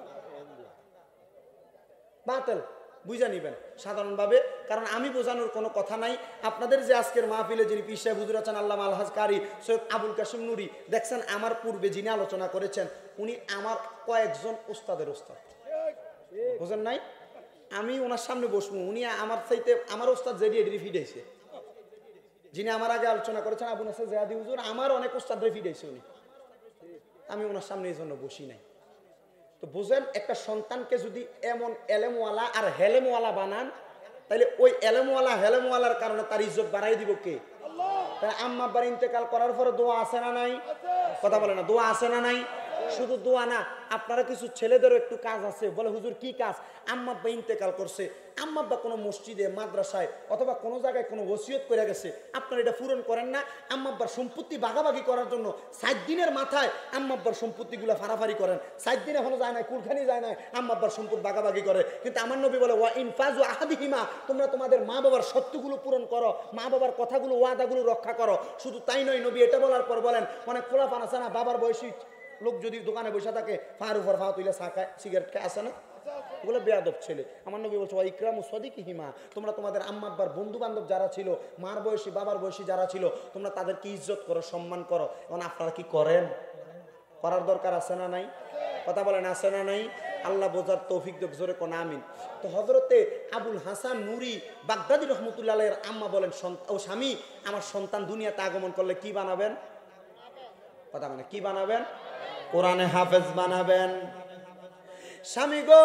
বাতিল বুঝা নিবেন সাধারণভাবে, কারণ আমি বোঝানোর কোনো কথা নাই। আপনাদের যে আজকের মাহফিলে যিনি পীর সাহেব হুজুর আছেন আল্লামা আলহাজ কারি সৈয়দ আবুল কাসিম নুরি, দেখছেন আমার পূর্বে যিনি আলোচনা করেছেন উনি আমার কয়েকজন উস্তাদের উস্তাদ, বুঝেন নাই? আমি ওনার সামনে বসবো, উনি আমার চাইতে আমার উস্তাদ জেডি এডি ফিডাইছে। যিনি আমার আগে আলোচনা করেছেন আবু নাসর জিয়াদি হুজুর, আমার অনেক উস্তাদ ফিডাইছে উনি, আমি ওনার সামনে এই জন্য বসি নাই। তো বুঝেন, একটা সন্তানকে যদি এমন এলেমওয়ালা আর হেলেমওয়ালা বানান, তাহলে ওই এলেমওয়ালা হেলেমওয়ালার কারণে তার ইজ্জত বাড়াই দিব কে? তাই আম্মা আব্বার ইন্তেকাল করার পরে দোয়া আছে না নাই? কথা বলে না, দোয়া আছে না নাই? শুধু দোয়া না, আপনারা কিছু ছেলেদেরও একটু কাজ আছে। বলে হুজুর কি কাজ? আম্মা আব্বা ইন্তেকাল করছে, আম্মা আব্বা কোনো মসজিদে মাদ্রাসায় অথবা কোনো জায়গায় কোনো ওসিয়ত করে গেছে, আপনারা এটা পূরণ করেন না। আম্মা আব্বার সম্পত্তি ভাগাভাগি করার জন্য ষাট দিনের মাথায় আম্মা আব্বার সম্পত্তিগুলো ফারাফারি করেন, ষাট দিন এখনো যায় না, কুলখানি যায় না, আম্মা আব্বার সম্পত্তি ভাগাভাগি করে। কিন্তু আমার নবী বলে, ওয়া ইনফাজু আহাদিহিমা, তোমরা তোমাদের মা বাবার সত্যগুলো পূরণ করো, মা বাবার কথাগুলো ওয়াদাগুলো রক্ষা করো। শুধু তাই নয়, নবী এটা বলার পর বলেন, অনেক খোলাফান আছে না, বাবার বয়সী লোক যদি দোকানে বসে থাকে, ফার উপর ফা তুইলে চা খায়, সিগারেট খায়, আছে না? ওগুলো বেয়াদব ছেলে। আমার নবী বলছে, ওয়া ইকরামু সাদিকিহিমা, তোমরা তোমাদের আম্মা আব্বার বন্ধু বান্ধব যারা ছিল, মার বয়সী বাবার বয়সী যারা ছিল, তোমরা তাদেরকে ইজ্জত করো, সম্মান করো। এখন আপনারা কি করেন? করার দরকার আছে না নাই? কথা বলেন, আছে না নাই? আল্লাহ বোঝার তৌফিক দেখ, জোরে কোন আমিন। তো হযরতে আবুল হাসান নুরি বাগদাদি রহমতুল্লাহ আলাইহির আম্মা বলেন, ও স্বামী, আমার সন্তান দুনিয়াতে আগমন করলে কি বানাবেন? কথা মানে কি বানাবেন? কোরআনে হাফেজ বানাবেন। স্বামী গো,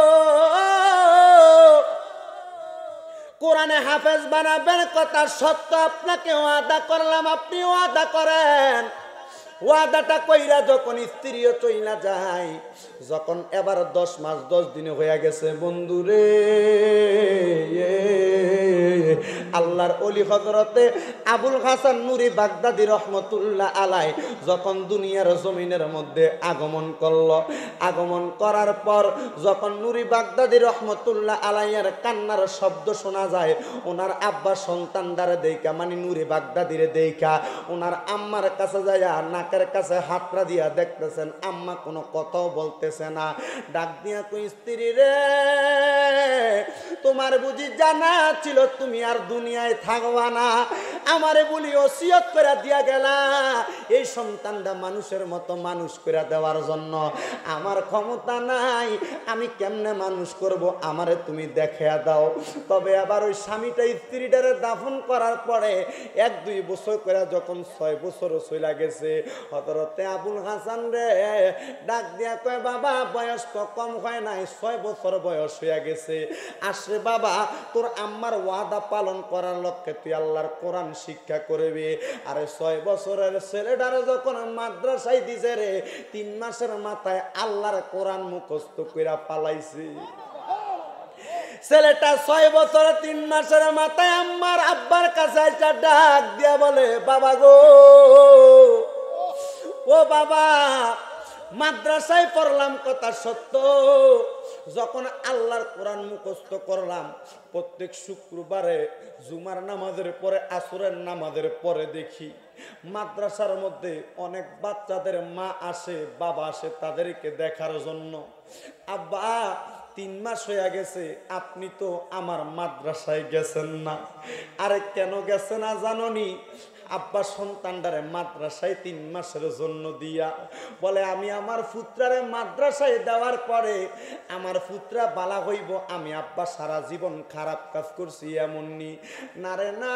কোরআনে হাফেজ বানাবেন, কথা সত্য, আপনাকে ওয়াদা করলাম, আপনি ওয়াদা করেন ওয়াদাটা কইরা যখন স্ত্রীও চইলা যায়, যখন এবার দশ মাস দশ দিনে হয়ে গেছে, বন্ধুরে আল্লাহর ওলি হযরতে আবুল হাসান নুরি বাগদাদি রহমতুল্লাহ আলাই যখন দুনিয়ার জমিনের মধ্যে আগমন করলো, আগমন করার পর যখন নুরি বাগদাদি রহমতুল্লাহ আলাইয়ের কান্নার শব্দ শোনা যায়, ওনার আব্বা সন্তানদারে দেখা, মানে নুরি বাগদাদিরে দেখা ওনার আম্মার কাছে যায়, নাকের কাছে হাতরা দিয়া দেখতেছেন আম্মা কোনো কথাও বলতেছে না। ডাক দিয়া কই, স্ত্রী রে, তোমার বুঝি জানা ছিল তুমি আর দুনিয়ায় থাকবা না? আমারে বলি ওসিয়ত করে দিয়া গেলা এই সন্তানটা মানুষের মতো মানুষ করে দেওয়ার জন্য। আমার ক্ষমতা নাই, আমি কেমনে মানুষ করব, আমারে তুমি দেখিয়া দাও। তবে আবার ওই স্বামীটা স্ত্রীটারে দাফন করার পরে এক দুই বছর করে যখন ছয় বছরও চলে গেছে, হযরতে আবুল হাসান রে ডাক দিয়া কয়, বাবা বয়স তো কম হয় নাই, ছয় বছর বয়স হয়ে গেছে, আসরে বাবা তোর আম্মার ওয়াদা পালন করার লক্ষ্যে তুই আল্লাহর কোরআন শিক্ষা করবি। আরে ছয় বছরের ছেলেটারে যখন মাদ্রাসায় দিছে রে, তিন মাসের মাথায় আল্লাহর কোরআন মুখস্থ কইরা পালাইছে। ছেলেটা ছয় বছর তিন মাসের মাথায় আম্মার আব্বার কাছে একটা ডাক দিয়া বলে, বাবা গো, ও বাবা, মাদ্রাসায় পড়লাম কথা সত্য, যখন আল্লাহর কোরআন মুখস্থ করলাম, প্রত্যেক শুক্রবারে জুমার নামাজের পরে আসরের নামাজের পরে দেখি মাদ্রাসার মধ্যে অনেক বাচ্চাদের মা আসে, বাবা আসে তাদেরকে দেখার জন্য। আব্বা তিন মাস হয়ে গেছে, আপনি তো আমার মাদ্রাসায় গেছেন না। আরে কেন গেছে না জাননি? আব্বা সন্তানটারে মাদ্রাসায় তিন মাসের জন্য দিয়া বলে, আমি আমার পুত্রারে মাদ্রাসায় দেওয়ার পরে আমার পুত্রা বালা হইব, আমি আব্বা সারা জীবন খারাপ কাজ করছি এমননি না রে না,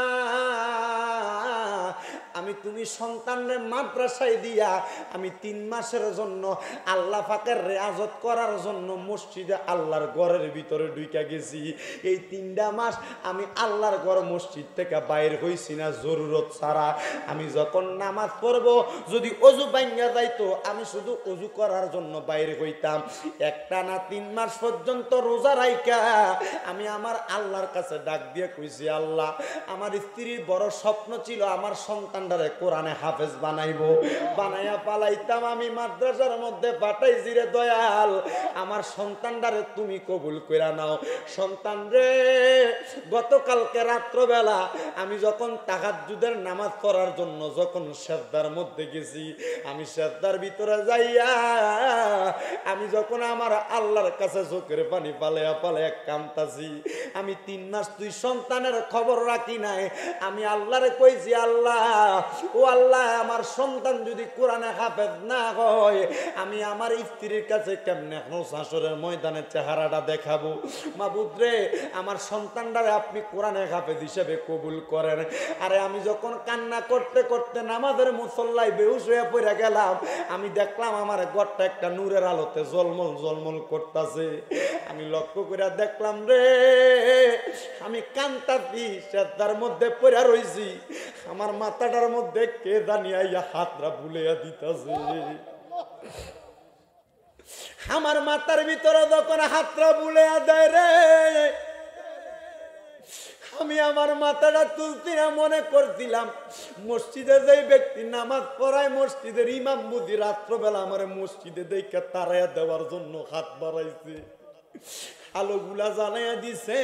আমি তুমি সন্তানরে মাদ্রাসায় দিয়া আমি তিন মাসের জন্য আল্লাহ পাকের রিয়াজত করার জন্য মসজিদে আল্লাহর ঘরের ভিতরে ঢুইকা গেছি। এই তিনটা মাস আমি আল্লাহর ঘর মসজিদ থেকে বাইর হইছি না জরুরত ছাড়া। আমি যখন নামাজ পড়বো, যদি অজু ভাঙ্গা যাইতো, আমি শুধু অজু করার জন্য বাইর হইতাম। একটা না তিন মাস পর্যন্ত রোজা রাইখা আমি আমার আল্লাহর কাছে ডাক দিয়ে কইছি, আল্লাহ, আমার স্ত্রীর বড় স্বপ্ন ছিল আমার সন্তানটারে কোরআনে হাফেজ বানাইবো, বানাইয়া পালাইতাম আমি মাদ্রাসার মধ্যে পাঠাইছি রে দয়াল, আমার সন্তানটারে তুমি কবুল কইরা নাও। সন্তান রে, গতকালকে রাত্রবেলা আমি যখন তাহাজ্জুদের নামাজ পড়ার জন্য যখন সেজদার মধ্যে গেছি, আমি সেজদার ভিতরে যাইয়া আমি যখন আমার আল্লাহর কাছে চোখের পানি পালাইয়া পালাইয়া কামতাছি, আমি তিন মাস দুই সন্তানের খবর রাখি নাই। আমি আল্লাহরে কইছি, আল্লাহ, ও আল্লাহ, আমার সন্তান যদি কোরআনে হাফেজ না হয়, আমি আমার স্ত্রীর কাছে কেমনে হাসরের ময়দানে চেহারাটা দেখাবো? মাবুদ রে, আমার সন্তানটারে আপনি কোরআনে হাফেজ হিসেবে কবুল করেন। আরে আমি যখন কান্না করতে করতে নামাজের মুসল্লায় বেহুশ হয়ে পড়ে গেলাম, আমি দেখলাম আমার ঘরটা একটা নূরের আলোতে জলমল জলমল করতেছে। আমি লক্ষ্য করে দেখলাম রে, আমি কান্তাছি, সেজদার মধ্যে পড়ে রইছি, আমার মাথাটার মধ্যে কে জানি আইয়া হাতরা বুলাইয়া দিতেছে। আমার মাথার ভিতরে যখন হাতরা বুলাইয়া দেয় রে, আমি আমার মাথাটা তুলছি না, মনে করছিলাম মসজিদে যেই ব্যক্তি নামাজ পড়ায় মসজিদের ইমাম বুদ্ধি রাত্রবেলা আমার মসজিদে দেখে তারাইয়া দেওয়ার জন্য হাত বাড়াইছে, আলোগুলা জ্বালাইয়া দিছে।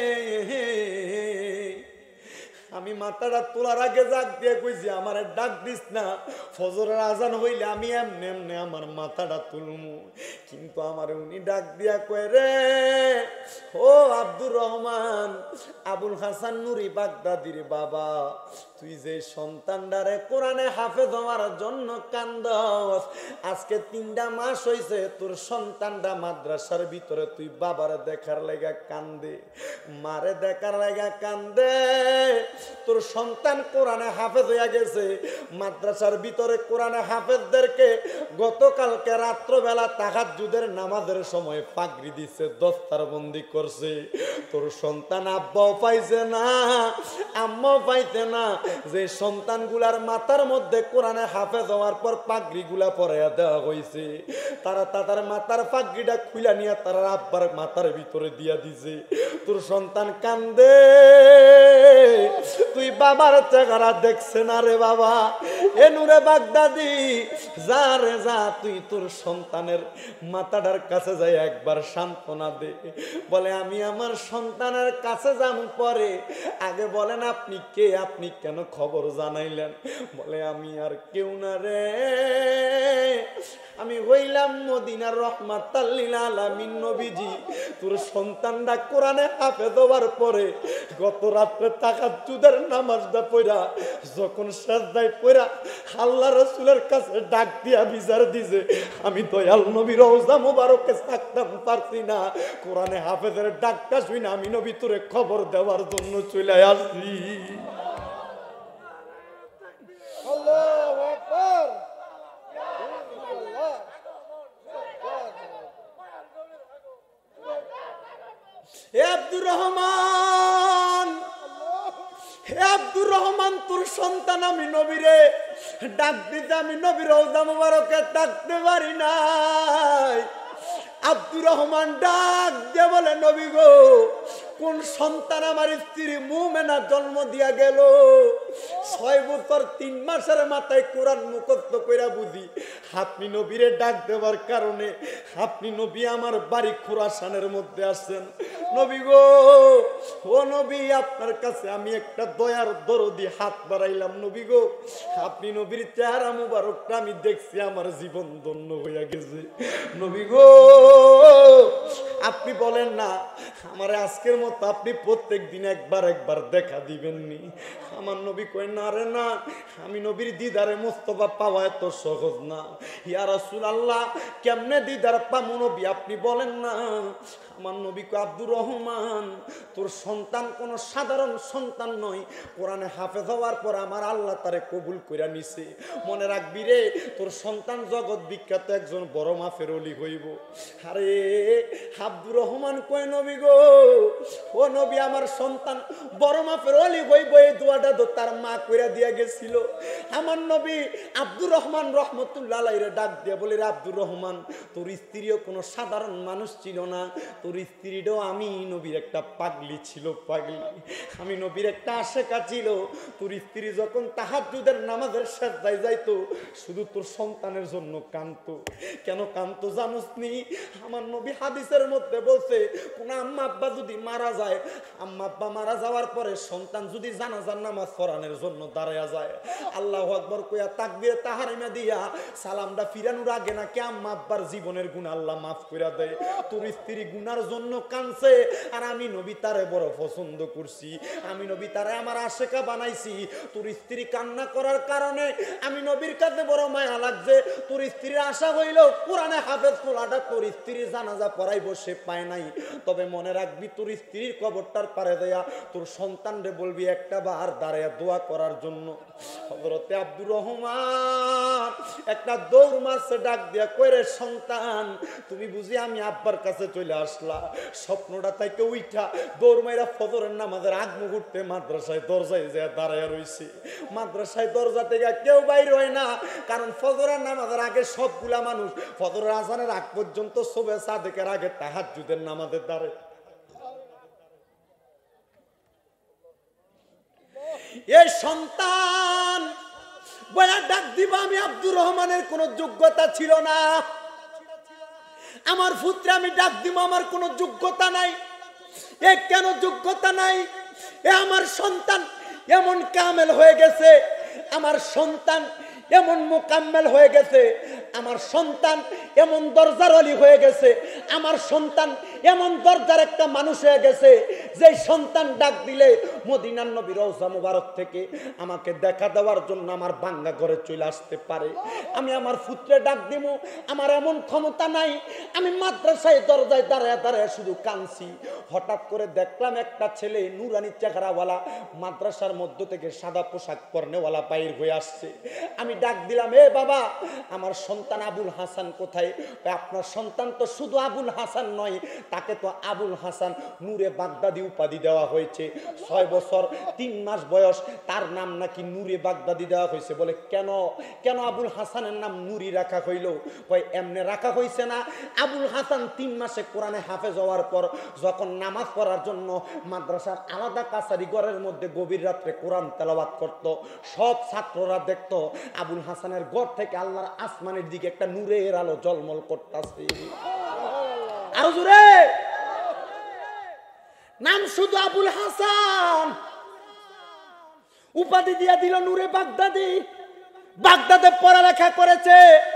আমি মাথাটা তোলার আগে জাগ দিয়ে কইছি, আমার ডাক দিস না, ফজরের আজান হইলে আমি এমনি এমনি আমার মাথাটা তুলমু। কিন্তু আমার উনি ডাক দিয়া কয়, রে ও আব্দুর রহমান, আবুল হাসান নুরি বাগদাদির বাবা, তুই যে সন্তানটারে কোরআনে হাফেজ হওয়ার জন্য কান্দস, আজকে তিনটা মাস হইছে তোর সন্তানটা মাদ্রাসার ভিতরে, তুই বাবার দেখার লাগা কান্দে, মারে দেখার লাগা কান্দে, তোর সন্তান কোরআনে হাফেজ হইয়া গেছে। মাদ্রাসার ভিতরে কোরআনে হাফেজদেরকে গতকালকে রাত্রবেলা তাহাজ্জুদ তাহাজ্জুদের নামাজের সময় পাগড়ি দিছে, দস্তার বন্দি করছে। তোর সন্তান আব্বাও পাইছে না, আম্মাও পাইছে না, যে সন্তানগুলার মাথার মধ্যে কোরআনে হাফেজ হওয়ার পর পাগড়ি গুলা পরাইয়া দেওয়া হয়েছে, তারা তাদের মাথার পাগড়িটা খুলে নিয়ে তারা আব্বার মাথার ভিতরে দিয়া দিছে। তোর সন্তান কান্দে, তুই বাবার চেহারা দেখছে না রে বাবা। এ নূরে বাগদাদি, যা রে যা, তুই তোর সন্তানের মাথাটার কাছে যাই একবার সান্ত্বনা দে। বলে আমি আমার সন্তানের কাছে যাম পরে, আগে বলেন আপনি কে, আপনি কেন খবর জানাইলেন? বলে আমি আর কেউ না রে, আমি হইলাম মদিনার রহমাতাল লিল আলামিন নবীজি। তোর সন্তানটা কোরআনে হাফেজ হওয়ার পরে গত রাত্রে তাহাজ্জুদের নামাজটা পড়া যখন সাজদায় পড়া আল্লাহ রাসূলের কাছে ডাক দিয়া বিচার দিছে, আমি দয়াল নবী রওজা মুবারকে থাকতাম পারছি না, কোরআনে হাফেজের ডাকটা শুনে আমি নবী তোরে খবর দেওয়ার জন্য চলে আসছি। আল্লাহু আকবার। হে আব্দুর রহমান, হে আব্দুর রহমান, তোর সন্তান আমি নবীরে ডাক দিতে আমি নবী রওজা মুবারকে ডাকতে পারি নাই। আব্দুর রহমান ডাক দিয়ে বলে, নবী গো, কোন সন্তান আমার স্ত্রী মুমিনা জন্ম দিয়া গেল, ছয় বছর তিন মাসের মাথায় কোরআন মুখস্থ কইরা বুঝি আপনি নবীরে ডাক দেওয়ার কারণে আপনি নবী আমার বাড়ি খুরাসানের মধ্যে আসছেন। নবী গো, ও নবী, আপনার কাছে আমি একটা দয়ার দরদি হাত বাড়াইলাম। নবী গো, আপনি নবীর চেহারা মুবারকটা আমি দেখছি, আমার জীবন ধন্য হইয়া গেছে। নবী গো, আপনি বলেন না আমার আজকের মতো আপনি প্রত্যেক দিন একবার একবার দেখা দিবেননি? আমার নবী কই, না রে না, আমি নবীর দিদারে মুস্তাফা পাওয়া এত সহজ না। ইয়া রাসূলুল্লাহ, কেমনে দিদার পামু নবী আপনি বলেন না? আমার নবী কই, আব্দুর রহমান, তোর সন্তান কোনো সাধারণ সন্তান নয়, কোরআনে হাফেজ হওয়ার পর আমার আল্লাহ তারে কবুল কইরা নিছে। মনে রাখবি রে, তোর সন্তান জগৎ বিখ্যাত একজন বড় মাফের ওলি হইব। আরে আব্দুর রহমান কই, নবী গো, ও নবী, আমার সন্তান বড় মাফের ওলি হইব, এই দোয়াটা তো তার মা কইরা দিয়া গেছিল। আমার নবী আব্দুর রহমান রহমতুল্লাহ আলাইহি ডাক দিয়া বলে, রে আব্দুর রহমান, তোর স্ত্রীও কোনো সাধারণ মানুষ ছিল না, তোর স্ত্রীটাও আমি নবীর একটা পাগলি ছিল, পাগলি, আমি নবীর একটা আশেকা ছিল। তোর স্ত্রী যখন তাহাজ্জুদের নামাজের সাজদায় যাইতো শুধু তোর সন্তানের জন্য কাঁদতো। কেন কাঁদতো জানোস নি? আমার নবী হাদিসের মধ্যে বলছে, কোন আম্মা আব্বা যদি মারা যায়, আম্মা আব্বা মারা যাওয়ার পরে সন্তান যদি জানাজার নামাজ পড়ানোর জন্য দাঁড়ায়া যায়, আল্লাহু আকবার কইয়া তাকবীরে তাহরিমা দিয়া সালামটা ফিরানোর আগে নাকি আম্মা আব্বার জীবনের গুনাহ আল্লাহ মাফ কইরা দেয়। তোর স্ত্রী গুনার জন্য কাঁদছে, আর আমি নবী তারে বড় পছন্দ করছি, আমি নবী তারে আমার আশেকা বানাইছি। তোর স্ত্রী কান্না করার কারণে আমি নবীর কাছে বড় মায়া লাগছে। তোর স্ত্রীর আশা হইল কোরআনে হাফেজ পোলাটা তোর স্ত্রীর জানাজা পড়াইব, সে পায় নাই। তবে মনে রাখবি, তোর স্ত্রীর কবরটার পারে দেয়া তোর সন্তানরে বলবি একটা বার দাঁড়ায়া দোয়া করার জন্য। হযরতে আব্দুর রহমান একটা দৌড় মারছে, ডাক দিয়া কইরে, সন্তান তুমি বুঝি আমি আব্বার কাছে চলে আসলা? স্বপ্নটা থেকে উইঠা দৌড় মাইরা ফজরের নামাজের আগ মুহূর্তে মাদ্রাসায় দরজায় যায় দাঁড়ায়া রইছে। মাদ্রাসায় দরজা থেকে কেউ বাইর হয় না, কারণ ফজরের নামাজের আগে সবগুলা মানুষ ফজরের আজানের আগ পর্যন্ত সুবহে সাদেকের আগে তাহাজ্জুদের নামাজের দাঁড়ায়। এই সন্তান বলে ডাক দিবা, আমি আব্দুর রহমানের কোনো যোগ্যতা ছিল না, আমার পুত্র আমি ডাক দিব, আমার কোনো যোগ্যতা নাই। এ কেন যোগ্যতা নাই? এ আমার সন্তান এমন কামেল হয়ে গেছে, আমার সন্তান এমন মোকাম্মেল হয়ে গেছে, আমার সন্তান এমন দরজার ওলি হয়ে গেছে, আমার সন্তান এমন দরজার একটা মানুষ হয়ে গেছে, যে সন্তান ডাক দিলে মদিনার নবী রওজা মুবারক থেকে আমাকে দেখা দেওয়ার জন্য আমার বাঙ্গা ঘরে চলে আসতে পারে। আমি আমার পুত্রে ডাক দিব, আমার এমন ক্ষমতা নাই। আমি মাদ্রাসায় দরজায় দাঁড়ায় দাঁড়ায় শুধু কাঁদছি। হঠাৎ করে দেখলাম একটা ছেলে নুরানি চেহারাওয়ালা মাদ্রাসার মধ্য থেকে সাদা পোশাক পরনেওয়ালা বাইর হয়ে আসছে। আমি ডাক দিলাম, এ বাবা, আমার সন্তান সন্তান আবুল হাসান কোথায়? আপনার সন্তান তো শুধু আবুল হাসান নয়, তাকে তো আবুল হাসান নূরে বাগদাদি উপাধি দেওয়া হয়েছে। ছয় বছর তিন মাস বয়স, তার নাম নাকি নূরে বাগদাদি দেওয়া হয়েছে। বলে কেন কেন আবুল হাসানের নাম নূরি রাখা হইল? কয় এমনি রাখা হয়েছে না, আবুল হাসান তিন মাসে কোরআনে হাফেজ হওয়ার পর যখন নামাজ পড়ার জন্য মাদ্রাসার আলাদা কাছারি ঘরের মধ্যে গভীর রাত্রে কোরআন তেলাওয়াত করত, সব ছাত্ররা দেখত আবুল হাসানের ঘর থেকে আল্লাহর আসমানের দিকে একটা নূরের আলো ঝলমল করতেছে। আরো জোরে, নাম শুধু আবুল হাসান, উপাধি দিয়া দিল নূরে বাগদাদি। বাগদাদে পড়ালেখা করেছে,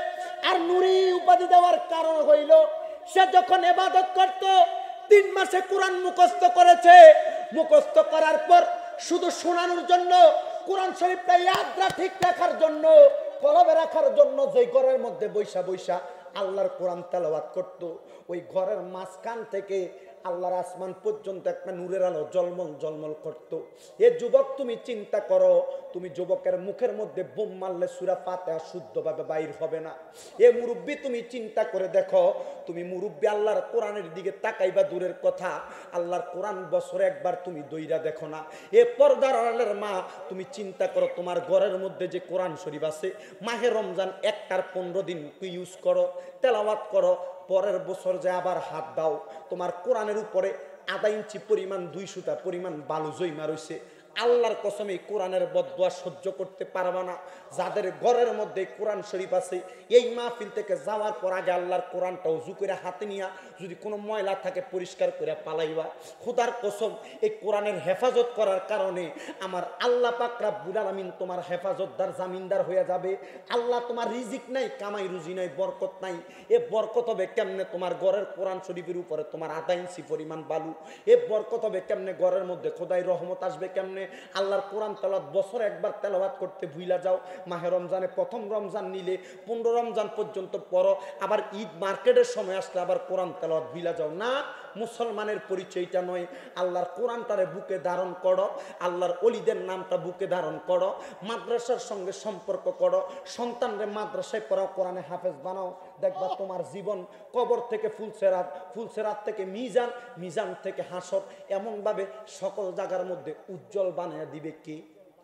আর নূরি উপাধি দেওয়ার কারণ হইল সে যখন ইবাদত করত তিন মাসে কোরআন মুখস্থ করেছে। মুখস্থ করার পর শুধু শোনানোর জন্য, কোরআন শরীফটা ইয়াদরা ঠিক রাখার জন্য, কলবে রাখার জন্য যে ঘরের মধ্যে বৈশা বৈশা আল্লাহর কোরআন তেলাওয়াত করত, ওই ঘরের মাঝখান থেকে আল্লাহর আসমান পর্যন্ত একটা নূরের আলো জলমল জলমল করত। এ যুবক তুমি চিন্তা করো, তুমি যুবকের মুখের মধ্যে বোম মারলে সূরা ফাতিহা শুদ্ধভাবে বাইর হবে না। এ মুরব্বী তুমি চিন্তা করে দেখো, তুমি মুরব্বী আল্লাহর কোরআনের দিকে তাকাইবা দূরের কথা, আল্লাহর কোরআন বছরে একবার তুমি দইরা দেখো না। এ পর্দার আড়ালের মা, তুমি চিন্তা করো তোমার ঘরের মধ্যে যে কোরআন শরীফ আছে, মাহে রমজান একটার পনেরো দিন ইউজ করো, তেলাওয়াত করো, পরের বছর যে আবার হাত দাও, তোমার কোরআনের উপরে আধা ইঞ্চি পরিমাণ দুই সুতা পরিমাণ বালু জৈমা রয়েছে। আল্লাহর কসম এই কোরআনের বদদুয়া সহ্য করতে পারবা না। যাদের ঘরের মধ্যে কোরআন শরীফ আছে, এই মাহফিল থেকে যাওয়ার পর আগে আল্লাহর কোরআনটা উজু করে হাতে নিয়া যদি কোনো ময়লা থাকে পরিষ্কার করে পালাইবা। খোদার কসম এই কোরআনের হেফাজত করার কারণে আমার আল্লাহ পাক রব্বুল আলামিন তোমার হেফাজতদার জামিনদার হয়ে যাবে। আল্লাহ তোমার রিজিক নাই, কামাই রুজি নাই, বরকত নাই। এ বরকত হবে কেমনে? তোমার ঘরের কোরআন শরীফের উপরে তোমার আধা ইঞ্চি পরিমাণ বালু। এ বরকত হবে কেমনে? ঘরের মধ্যে খোদাই রহমত আসবে কেমনে? আল্লাহর কোরআন তেলাওয়াত বছরে একবার তেলাওয়াত করতে ভুইলা যাও। মাহে রমজানে প্রথম রমজান নিলে পনেরো রমজান পর্যন্ত পড়ো, আবার ঈদ মার্কেটের সময় আসলে আবার কোরআন তেলাওয়াত ভুইলা যাও না। মুসলমানের পরিচয়টা নয়। আল্লাহর কোরআনটারে বুকে ধারণ করো, আল্লাহর ওলিদের নামটা বুকে ধারণ করো, মাদ্রাসার সঙ্গে সম্পর্ক করো, সন্তানরে মাদ্রাসায় পড়াও, কোরআনে হাফেজ বানাও। দেখবা তোমার জীবন কবর থেকে ফুলসেরাত, ফুলসেরাত থেকে মিজান, মিজান থেকে হাসর, এমনভাবে সকল জায়গার মধ্যে উজ্জ্বল বানিয়ে দিবে কে?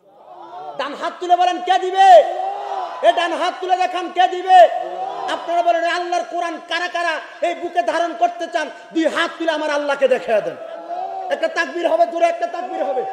ডান হাত তুলে বলেন কে দিবে? এ ডান হাত তুলে দেখান কে দিবে? আপনারা বলেন আল্লাহর কোরআন কারা কারা এই বুকে ধারণ করতে চান? দুই হাত তুলে আমার আল্লাহকে দেখিয়ে দেন। একটা তাকবীর হবে, জোরে একটা তাকবীর হবে।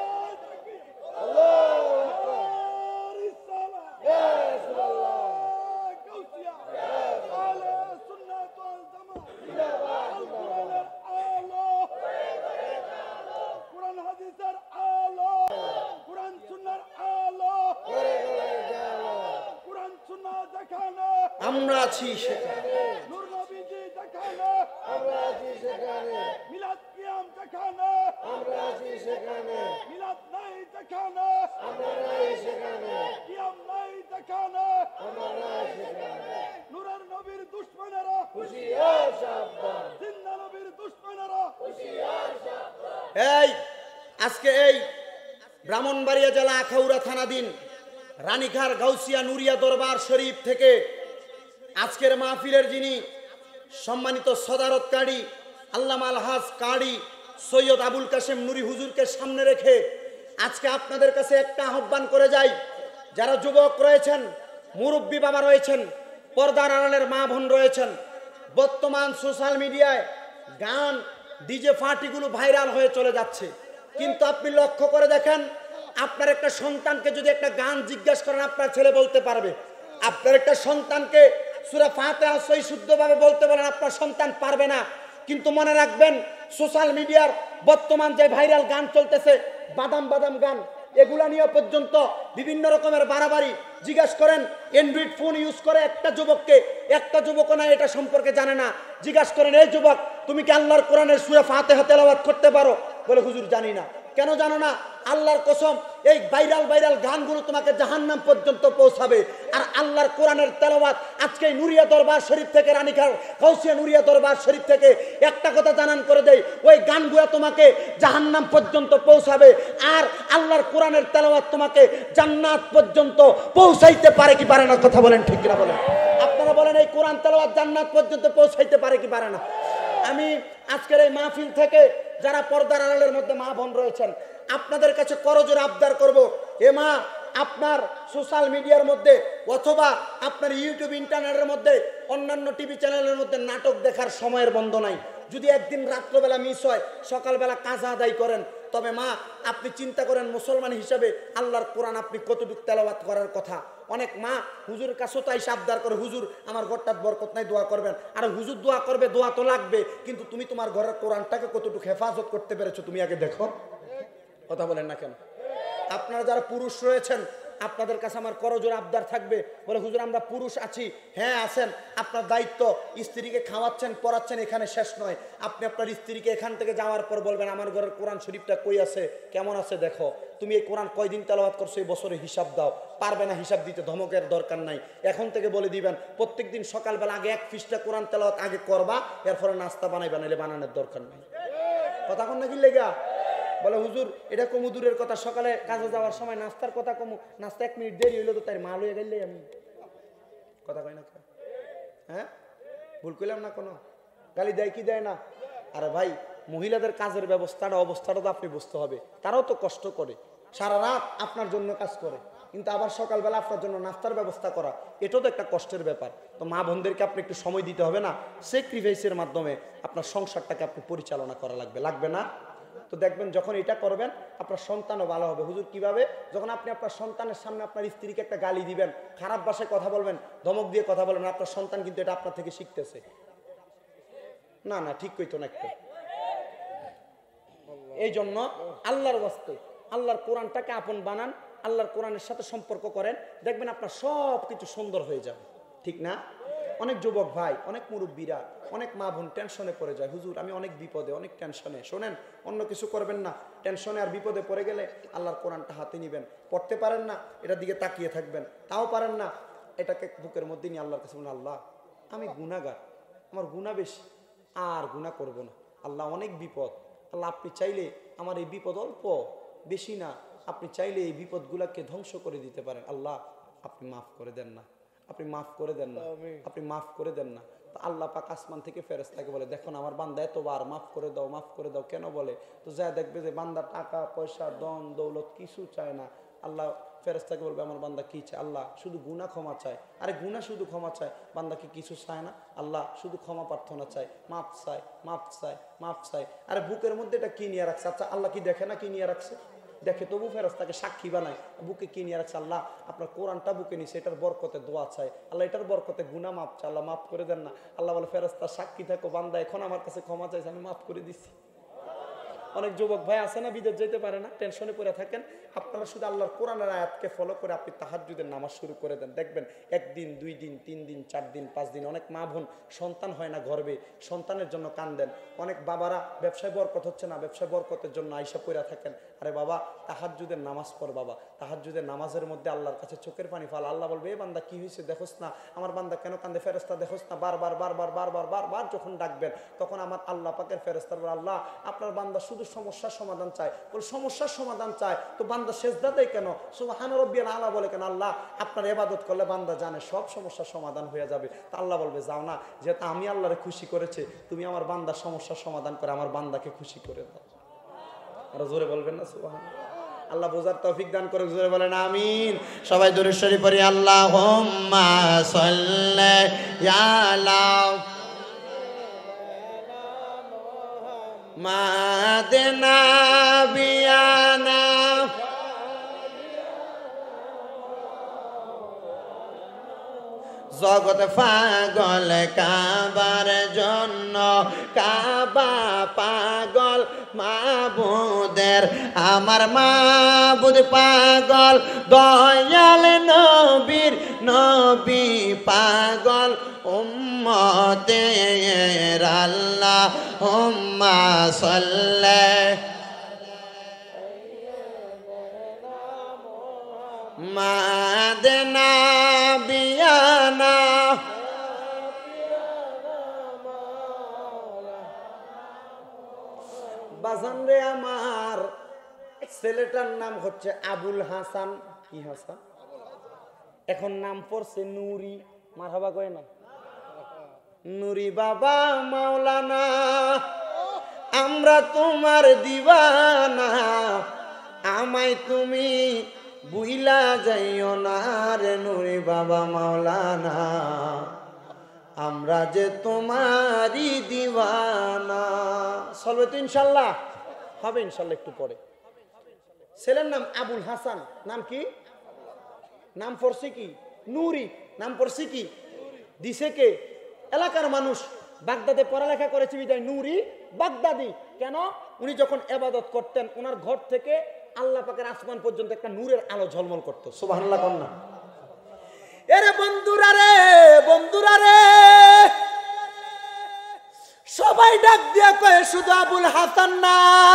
আমরা আছি সেখানে, নূর নবীজি দেখানো আমরা আছি সেখানে, মিলাদ কিয়াম দেখানো আমরা আছি সেখানে, মিলাদ নাই দেখানো আমরা নাই সেখানে, কিয়াম নাই দেখানো আমরা নাই সেখানে। নূরের নবীর দুশমনেরা হুঁশিয়ার সাবধান, জিন্দা নবীর দুশমনেরা হুঁশিয়ার সাবধান। এই আজকে এই ব্রাহ্মণবাড়িয়া জেলা আখাউড়া থানাধীন রানীখার গাউসিয়া নুরিয়া দরবার শরীফ থেকে আজকের মাহফিলের যিনি সম্মানিত সদারতকারী আল্লামা আলহাজ কারি সৈয়দ আবুল কাশেম নুরি হুজুরকে সামনে রেখে আজকে আপনাদের কাছে একটা আহ্বান করে যাই। যারা যুবক রয়েছেন, মুরব্বী বাবা রয়েছেন, পর্দার আড়ালের মা বোন রয়েছেন, বর্তমান সোশ্যাল মিডিয়ায় গান ডিজে পার্টিগুলো ভাইরাল হয়ে চলে যাচ্ছে, কিন্তু আপনি লক্ষ্য করে দেখেন আপনার একটা সন্তানকে যদি একটা গান জিজ্ঞাসা করেন আপনার ছেলে বলতে পারবে। আপনার একটা সন্তানকে সূরা ফাতিহা সহি শুদ্ধভাবে বলতে বলেন আপনার সন্তান পারবে না। কিন্তু মনে রাখবেন সোশ্যাল মিডিয়ার বর্তমান যে ভাইরাল গান চলতেছে, বাদাম বাদাম গান, এগুলা নিয়ে পর্যন্ত বিভিন্ন রকমের বাড়াবাড়ি। জিজ্ঞাসা করেন অ্যান্ড্রয়েড ফোন ইউজ করে একটা যুবককে, একটা যুবক না এটা সম্পর্কে জানে না। জিজ্ঞাসা করেন এই যুবক তুমি কি আল্লাহর কোরআনের সূরা ফাতিহা তেলাওয়াত করতে পারো? বলে হুজুর জানি না। কেন জানো না? আল্লাহর কসম এই ভাইরাল ভাইরাল গানগুলো তোমাকে জাহান্নাম পর্যন্ত পৌঁছাবে। আর আল্লাহর কোরআনের তেলাওয়াত আজকে নুরিয়া দরবার শরীফ থেকে, রানীখার গাউসিয়া নুরিয়া দরবার শরীফ থেকে একটা কথা জানান করে দেই, ওই গানগুলো তোমাকে জাহান্নাম পর্যন্ত পৌঁছাবে। আর আল্লাহর কোরআনের তেলাওয়াত তোমাকে জান্নাত পর্যন্ত পৌঁছাইতে পারে কি পারে না? কথা বলেন ঠিক কিনা বলেন। আপনারা আপনারা বলেন এই কোরআন তেলাওয়াত জান্নাত পর্যন্ত পৌঁছাইতে পারে কি পারে না? আমি আজকের এই মাহফিল থেকে যারা পর্দার আড়ালের মধ্যে মা বোন রয়েছেন, আপনাদের কাছে করজোড়ে আবদার করব, এ মা, আপনার সোশ্যাল মিডিয়ার মধ্যে অথবা আপনার ইউটিউব ইন্টারনেটের মধ্যে অন্যান্য টিভি চ্যানেলের মধ্যে নাটক দেখার সময়ের বন্ধ নাই। যদি একদিন রাত্রবেলা মিস হয়, সকালবেলা কাজা আদায় করেন, তবে মা আপনি চিন্তা করেন মুসলমান হিসাবে আল্লাহর কোরআন আপনি কতটুকু তেলাওয়াত করার কথা। অনেক মা হুজুরের কাছেও তাই আবদার করে, হুজুর আমার ঘরটার বরকত নাই, দোয়া করবেন। আর হুজুর দোয়া করবে, দোয়া তো লাগবে, কিন্তু তুমি তোমার ঘরের কোরআনটাকে কতটুকু হেফাজত করতে পেরেছো তুমি আগে দেখো। কথা বলেন না কেন? আপনারা যারা পুরুষ রয়েছেন, আপনাদের কাছে আমার করজোড়ে আবদার থাকবে, বলে হুজুর আমরা পুরুষ আছি, হ্যাঁ আছেন, আপনার দায়িত্ব স্ত্রীকে খাওয়াচ্ছেন পড়াচ্ছেন, এখানে শেষ নয়। আপনি আপনার স্ত্রীকে এখান থেকে যাওয়ার পর বলবেন আমার ঘরের কোরআন শরীফটা কই আছে, কেমন আছে দেখো, তুমি এই কোরআন কয়দিন তেলাওয়াত করছো এই বছরে হিসাব দাও। পারবে না হিসাব দিতে, ধমকের দরকার নাই, এখন থেকে বলে দিবেন প্রত্যেক দিন সকালবেলা আগে এক পৃষ্ঠা কোরআন তেলাওয়াত আগে করবা, এরপরে নাস্তা বানাইবা, নাইলে বানানোর দরকার নাই। কথা কন নাকি লেগা? বলে হুজুর এটা কমু দূরের কথা, সকালে কাজে যাওয়ার সময় নাস্তার কথা কমু, নাস্তা এক মিনিট দেরি হইলো তো তাই মাল হয়ে গেলে আমি কথা কই না? হ্যাঁ ভুল করলাম না? কোনো গালি দেয় কি দেয় না? আরে ভাই, মহিলাদের কাজের ব্যবস্থাটা অবস্থাটা তো আপনি বুঝতে হবে, তারাও তো কষ্ট করে, সারা রাত আপনার জন্য কাজ করে, কিন্তু আবার সকালবেলা আপনার জন্য নাস্তার ব্যবস্থা করা, এটাও তো একটা কষ্টের ব্যাপার। তো মা বোনদেরকে আপনি একটু সময় দিতে হবে না? স্যাক্রিফাইসের মাধ্যমে আপনার সংসারটাকে আপনি পরিচালনা করা লাগবে, লাগবে না? তো দেখবেন যখন এটা করবেন আপনার সন্তানও ভালো হবে। হুজুর কিভাবে? যখন আপনি আপনার সন্তানের সামনে আপনার স্ত্রীকে একটা গালি দিবেন, খারাপ ভাষায় কথা বলবেন, ধমক দিয়ে কথা বলবেন, আপনার সন্তান কিন্তু এটা আপনার থেকে শিখতেছে। না না ঠিক কইতো না একটু। এই জন্য আল্লাহর ওয়াস্তে আল্লাহর কোরআনটাকে আপন বানান, আল্লাহর কোরআনের সাথে সম্পর্ক করেন, দেখবেন আপনার সব কিছু সুন্দর হয়ে যাবে, ঠিক না? অনেক যুবক ভাই, অনেক মুরব্বীরা, অনেক মা বোন টেনশনে পড়ে যায়, হুজুর আমি অনেক বিপদে, অনেক টেনশনে। শোনেন, অন্য কিছু করবেন না, টেনশনে আর বিপদে পড়ে গেলে আল্লাহর কোরআনটা হাতে নিবেন। পড়তে পারেন না, এটার দিকে তাকিয়ে থাকবেন, তাও পারেন না, এটাকে বুকের মধ্যে নিয়ে আল্লাহর কাছে বলেন, আল্লাহ আমি গুনাহগার, আমার গুনাহ বেশি, আর গুনাহ করব না। আল্লাহ অনেক বিপদ, আল্লাহ আপনি চাইলে আমার এই বিপদ অল্প, বেশি না, আপনি চাইলে এই বিপদগুলোকে ধ্বংস করে দিতে পারেন। আল্লাহ আপনি মাফ করে দেন না, আপনি মাফ করে দেন না, আপনি মাফ করে দেন না। তো আল্লাহ পাক আসমান থেকে ফেরেশতাকে বলে, দেখো না আমার বান্দা এতবার মাফ করে দাও, মাফ করে দাও কেন বলে? তো যা দেখবে যে বান্দা টাকা পয়সা ধন দৌলত কিছু চায় না। আল্লাহ ফেরেশতাকে বলবে আমার বান্দা কি চায়? আল্লাহ শুধু গুনাহ ক্ষমা চায়। আরে গুনাহ শুধু ক্ষমা চায়, বান্দা কি কিছু চায় না? আল্লাহ শুধু ক্ষমা প্রার্থনা চায়, মাফ চায়, মাফ চায়, মাফ চায়। আরে বুকের মধ্যে এটা কি নিয়ে রাখছে? আচ্ছা আল্লাহ কি দেখে না কি নিয়ে রাখছে? দেখে, তবু ফেরেশতাকে সাক্ষী বানায়, বুকে কি নিয়ে রাখছে? আল্লাহ আপনার কোরআনটা বুকে নিছে, এটার বরকতে দোয়া চাই, আল্লাহ এটার বরকতে গুনাহ মাফ চাই, আল্লাহ মাফ করে দেন না। আল্লাহ বলে ফেরেশতা সাক্ষী থাকো, বান্দা এখন আমার কাছে ক্ষমা চাইছে, আমি মাফ করে দিচ্ছি। অনেক যুবক ভাই আছে না, বিদেশ যেতে পারে না, টেনশনে পড়ে থাকেন, আপনারা শুধু আল্লাহর কোরআনের আয়াতকে ফলো করে আপনি তাহাজ্জুদের নামাজ শুরু করে দেন, দেখবেন একদিন দুই দিন তিন দিন চার দিন পাঁচ দিন। অনেক মা বোন সন্তান হয় না গর্বে, সন্তানের জন্য কান্দেন। অনেক বাবারা ব্যবসায় বরকত হচ্ছে না, ব্যবসায় বরকতের জন্য আইসা পড়ে থাকেন। আরে বাবা তাহাজ্জুদের নামাজ পড় বাবা, তাহাজ্জুদের নামাজের মধ্যে আল্লাহর কাছে চোখের পানি ফাল। আল্লাহ বলবে এ বান্দা কি হয়েছে দেখোস না, আমার বান্দা কেন কান্দে? ফেরেশতা দেখোস না, বারবার বারবার বারবার বারবার যখন ডাকবেন তখন আমার আল্লাহ পাকের ফেরেশতার বলে, আল্লাহ আপনার বান্দা শুধু সমস্যার সমাধান চায়। বলে সমস্যার সমাধান চায় তো বান্দা সেজদা দেয় কেন? সুবহান রাব্বিয়াল আলা বলে কেন? আল্লাহ আপনার ইবাদত করলে বান্দা জানে সব সমস্যার সমাধান হয়ে যাবে। তা আল্লাহ বলবে যাও না, যেটা আমি আল্লাহরে খুশি করেছে, তুমি আমার বান্দার সমস্যার সমাধান করে আমার বান্দাকে খুশি করে দাও। আর জোরে বলবেন না সুবহান। আল্লাহ বোঝার তৌফিক দান করে, জোরে বলেন আমিন। সবাই দুরূদ শরীফ পড়ি, আল্লাহুম্মা সাল্লি আলা মাদিনা বিয়ানা জগৎ পাগল কাবার জন্য, কাবা পাগল মাবুদের, আমার মাবুদ পাগল দয়াল নবীর, নবী পাগল উম্মতের। আল্লাহুম্মা সাল্লি মাদিনা বিয়ানা বাজান রে আমার ছেলেটার নাম হচ্ছে আবুল হাসান। কি হাসান? এখন নাম পড়ছে নুরি। মারহাবা কয় না? নুরি বাবা মাওলানা আমরা তোমার দিওয়ানা, আমায় তুমি বুইলা যাইও না রে নুরি বাবা মাওলানা, আমরা যে তোমারই দিওয়ানা। চলবে তো ইনশাল্লাহ? হবে ইনশাল্লাহ একটু পরে। ছেলের নাম আবুল হাসান, নাম কি? নাম পড়ছে কি? নুরি। নাম পড়ছে কি? দিছে কে? এলাকার মানুষ। বাগদাদে পড়ালেখা করেছে বিদায় নুরি বাগদাদি। কেন? উনি যখন ইবাদত করতেন ওনার ঘর থেকে আল্লাহ পাকের আসমান পর্যন্ত একটা নূরের আলো ঝলমল করতো। সুবহানাল্লাহ কন্যা। এরে বন্ধুরা রে, বন্ধুরা রে, সবাই ডাক দিয়া কয় শুধু আবুল হাসান না,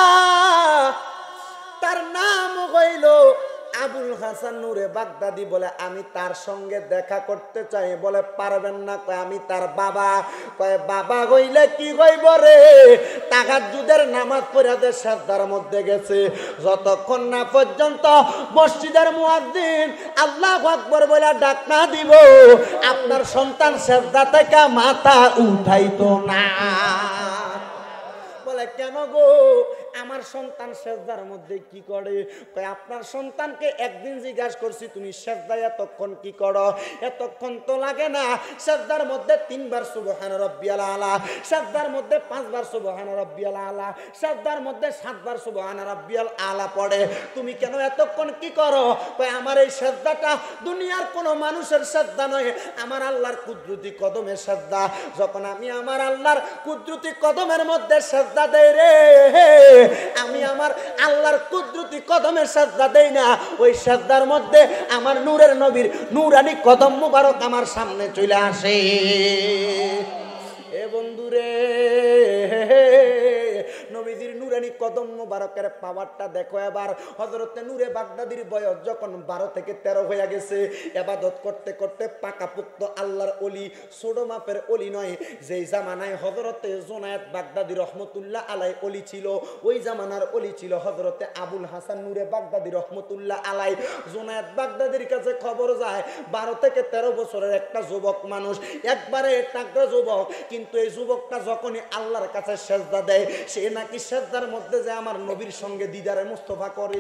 তার নাম হইল আবুল হাসান নূরে বাগদাদি। বলে আমি তার সঙ্গে দেখা করতে চাই। বলে পারবেন না? কয় আমি তার বাবা। কয় বাবা হইলে কি হইব রে? তাহাজ্জুদের নামাজ পড়ে দে সিজদার মধ্যে গেছে, যতক্ষণ না পর্যন্ত মসজিদের মুয়াজ্জিন আল্লাহু আকবার বলে ডাক না দিব আপনার সন্তান সিজদা থেকে মাথা উঠাইতো না। বলে কেন গো? আমার সন্তান সিজদার মধ্যে কি করে? কয় আপনার সন্তানকে একদিন জিজ্ঞাসা করছি তুমি সিজদায় এতক্ষণ কি করো? এতক্ষণ তো লাগে না। সিজদার মধ্যে তিনবার সুবহান রাব্বিয়াল আলা, সিজদার মধ্যে পাঁচবার সুবহান রাব্বিয়াল আলা, সিজদার মধ্যে সাতবার সুবহান রাব্বিয়াল আলা পড়ে। তুমি কেন এতক্ষণ কি করো? কয় আমার এই সিজদাটা দুনিয়ার কোনো মানুষের সিজদা নয়, আমার আল্লাহর কুদরতি কদমের সিজদা। যখন আমি আমার আল্লাহর কুদরতি কদমের মধ্যে সিজদা দেই রে, আমি আমার আল্লাহর কুদরতি কদমের সিজদা দেই না, ওই সিজদার মধ্যে আমার নূরের নবীর নূরানি কদম মুবারক আমার সামনে চলে আসে। এ বন্ধুরে, নবীজির নূরানি কদম মুবারকের পাওয়ারটা দেখো এবার। হযরতে নূরে বাগদাদির বয়স যখন বারো থেকে তেরো হয়ে গেছে, ইবাদত করতে করতে পাকাপোক্ত আল্লাহর ওলি, ছোট মাপের ওলি নয়। যেই জামানায় হযরতে জুনায়েদ বাগদাদি রহমতুল্লাহ আলাই ওলি ছিল, ওই জামানার ওলি ছিল হযরতে আবুল হাসান নূরে বাগদাদি রহমতুল্লাহ আলাই। জুনায়েদ বাগদাদির কাছে খবর যায় বারো থেকে তেরো বছরের একটা যুবক মানুষ, একবারে টাকরা যুবক, কিন্তু এই যুবকটা যখনই আল্লাহর কাছে সিজদা দেয় সে নাকি সিজদার মধ্যে যে আমার নবীর সঙ্গে দিদারে মুস্তাফা করে।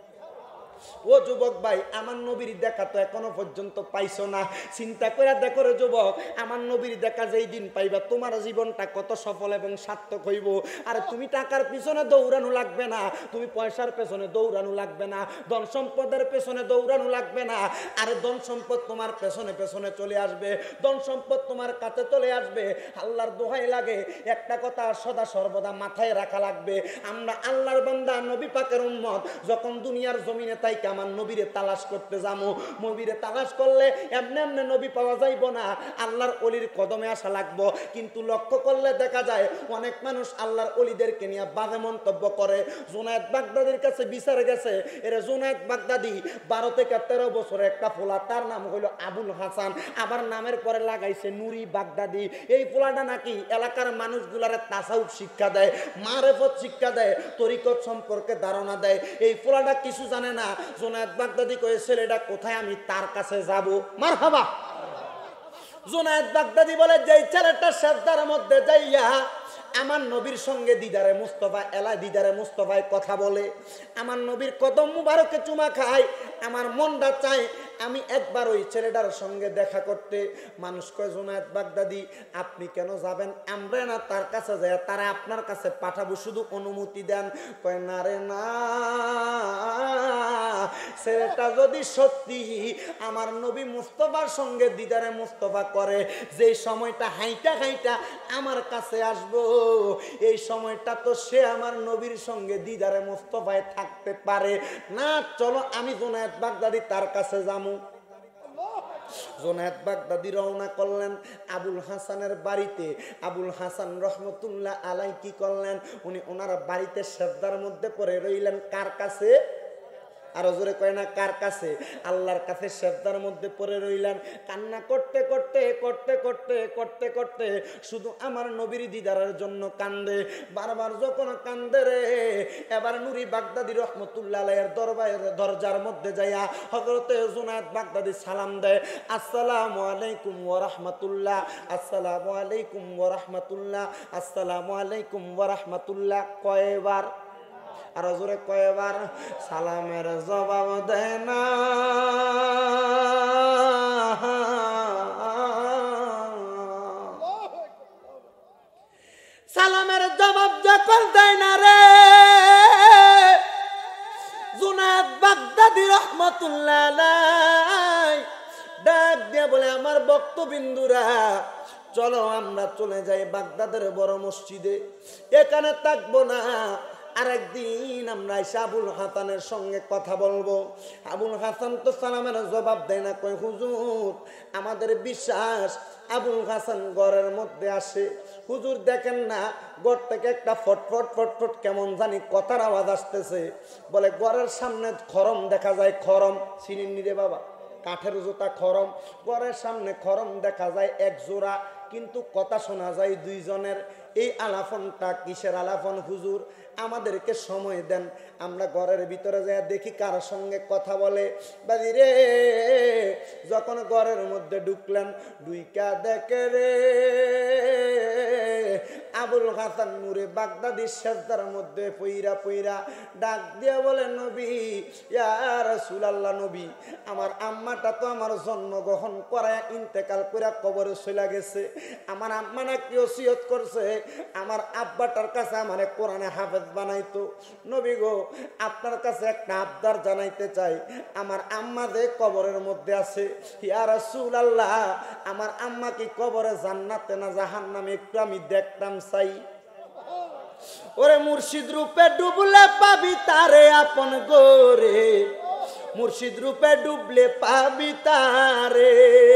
ও যুবক ভাই, আমার নবীর দেখা তো এখনো পর্যন্ত পাইছো না। চিন্তা করে দেখো রে যুবক, আমার নবীর দেখা যেই দিন পাইবা তোমার জীবনটা কত সফল এবং সার্থক হইব। আর তুমি টাকার পিছনে দৌড়ানো লাগবে না, তুমি পয়সার পেছনে দৌড়ানো লাগবে না, ধন সম্পদের পেছনে দৌড়ানো লাগবে না। আরে ধন সম্পদ তোমার পেছনে পেছনে চলে আসবে, ধন সম্পদ তোমার কাছে চলে আসবে। আল্লাহর দোহাই লাগে, একটা কথা সদা সর্বদা মাথায় রাখা লাগবে, আমরা আল্লাহর বান্দা নবী পাকের উম্মত যখন দুনিয়ার জমিনে তাই আমার নবীরে তালাশ করতে যাবো, নবীরে তালাশ করলে এমনি এমনি নবী পাওয়া যাইব না, আল্লাহর অলির কদমে আসা লাগবো। কিন্তু লক্ষ্য করলে দেখা যায় অনেক মানুষ আল্লাহর অলিদেরকে নিয়ে বাজে মন্তব্য করে। জুনায়েদ বাগদাদির কাছে বিচারে গেছে, এরে জুনায়েদ বাগদাদি বারো থেকে তেরো বছরে একটা পোলা, তার নাম হইল আবুল হাসান, আবার নামের পরে লাগাইছে নুরি বাগদাদি। এই পোলাটা নাকি এলাকার মানুষগুলারে তাসাউফ শিক্ষা দেয়, মারেফত শিক্ষা দেয়, তরিকত সম্পর্কে ধারণা দেয়। এই পোলাটা কিছু জানে না। জুনায়েদ বাগদাদি কয়ে ছেলেটা কোথায়, আমি তার কাছে যাব। মারহাবা। জুনায়েদ বাগদাদি বলে যেই ছেলেটা সিজদার মধ্যে যাইয়া আমার নবীর সঙ্গে দিদারে মুস্তাফা এলা দিদারে মুস্তাফায় কথা বলে, আমার নবীর কদম মুবারকে চুমা খায়, আমার মনটা চায় আমি একবার ওই ছেলেটার সঙ্গে দেখা করতে। মানুষ কয় জুনায়েদ বাগদাদি আপনি কেন যাবেন? আমরা না তার কাছে যায়, তারা আপনার কাছে পাঠাবো, শুধু অনুমতি দেন। কয় না রে না, ছেলেটা যদি সত্যি আমার নবী মুস্তাফার সঙ্গে দিদারে মুস্তাফা করে, যেই সময়টা হাইটা হাইটা আমার কাছে আসবো, এই সময়টা তো সে আমার নবীর সঙ্গে দিদারে মুস্তাফায় থাকতে পারে না। চলো আমি জুনায়েদ বাগদাদি তার কাছে যাবো। জুনায়েদ বাগদাদি রওনা করলেন আবুল হাসানের বাড়িতে। আবুল হাসান রহমতুল্লাহ আলাই কি করলেন? উনি ওনার বাড়িতে সিজদার মধ্যে পড়ে রইলেন। কার কাছে? আর জোরে কয় না কার কাছে? আল্লাহর কাছে সেজদার মধ্যে পড়ে রইলেন, কান্না করতে করতে করতে করতে করতে করতে শুধু আমার নবীর দিদারের জন্য কান্দে। বারবার যখন কান্দে রে, এবার নুরি বাগদাদি রহমতুল্লাহ আলাইহির দরবারের দরজার মধ্যে যাইয়া হযরতে জুনায়েদ বাগদাদি সালাম দেয়, আসসালামু আলাইকুম ওয়া রাহমাতুল্লাহ, আসসালামু আলাইকুম ওয়া রাহমাতুল্লাহ, আসসালামু আলাইকুম ওয়া রাহমাতুল্লাহ। কয়বার? আর জোরে কয়বার? সালামের জবাব দেয় না, সালামের জবাব যখন দেয় না রে, জুনায়েদ বাগদাদি রহমাতুল্লাহ আলাইহি ডাক দিয়ে বলে, আমার ভক্তবিন্দুরা চলো আমরা চলে যাই বাগদাদের বড় মসজিদে, এখানে থাকবো না, আরেকদিন আমরা এসে আবুল হাসানের সঙ্গে কথা বলবো। আবুল হাসান তো সালামের জবাব দেয় না, কয় হুজুর আমাদের বিশ্বাস আবুল হাসান ঘরের মধ্যে আসে, হুজুর দেখেন না ঘর থেকে একটা ফটফট ফটফট কেমন জানি কথার আওয়াজ আসতেছে। বলে ঘরের সামনে খরম দেখা যায়, খরম চিনেন নি রে বাবা? কাঠের জুতা খরম, ঘরের সামনে খরম দেখা যায় এক জোড়া, কিন্তু কথা শোনা যায় দুইজনের। এই আলাপনটা কিসের আলাপন হুজুর? আমাদেরকে সময় দেন, আমরা ঘরের ভিতরে যাই দেখি কার সঙ্গে কথা বলে। বাজি রে, যখন ঘরের মধ্যে ঢুকলেন, ডুইকা দেখে রে আবুল হাসান নূরে বাগদাদি সেজদার মধ্যে পইরা পইরা ডাক দিয়ে বলে, নবী ইয়া রাসূলুল্লাহ, নবী আমার আম্মাটা তো আমার জন্মগ্রহণ করায় ইন্তেকাল করে কবরে চলে গেছে, আমার আম্মা নাকি ওসিয়ত করছে আমার আব্বাটার কাছে আমারে কোরআনে হাফেজ বানাইতো। নবী গো, আপনার কাছে একটা আবদার জানাইতে চাই, আমার আম্মা যে কবরের মধ্যে আছে, ইয়া রাসূলুল্লাহ আমার আম্মা কি কবরে জান্নাতে না জাহান্নামে একটু আমি দেখতাম চাই। ওরে মুর্শিদ রূপে ডুবলে পাবি তারে আপন গোরে, মুর্শিদ রূপে ডুবলে পাবি তারে।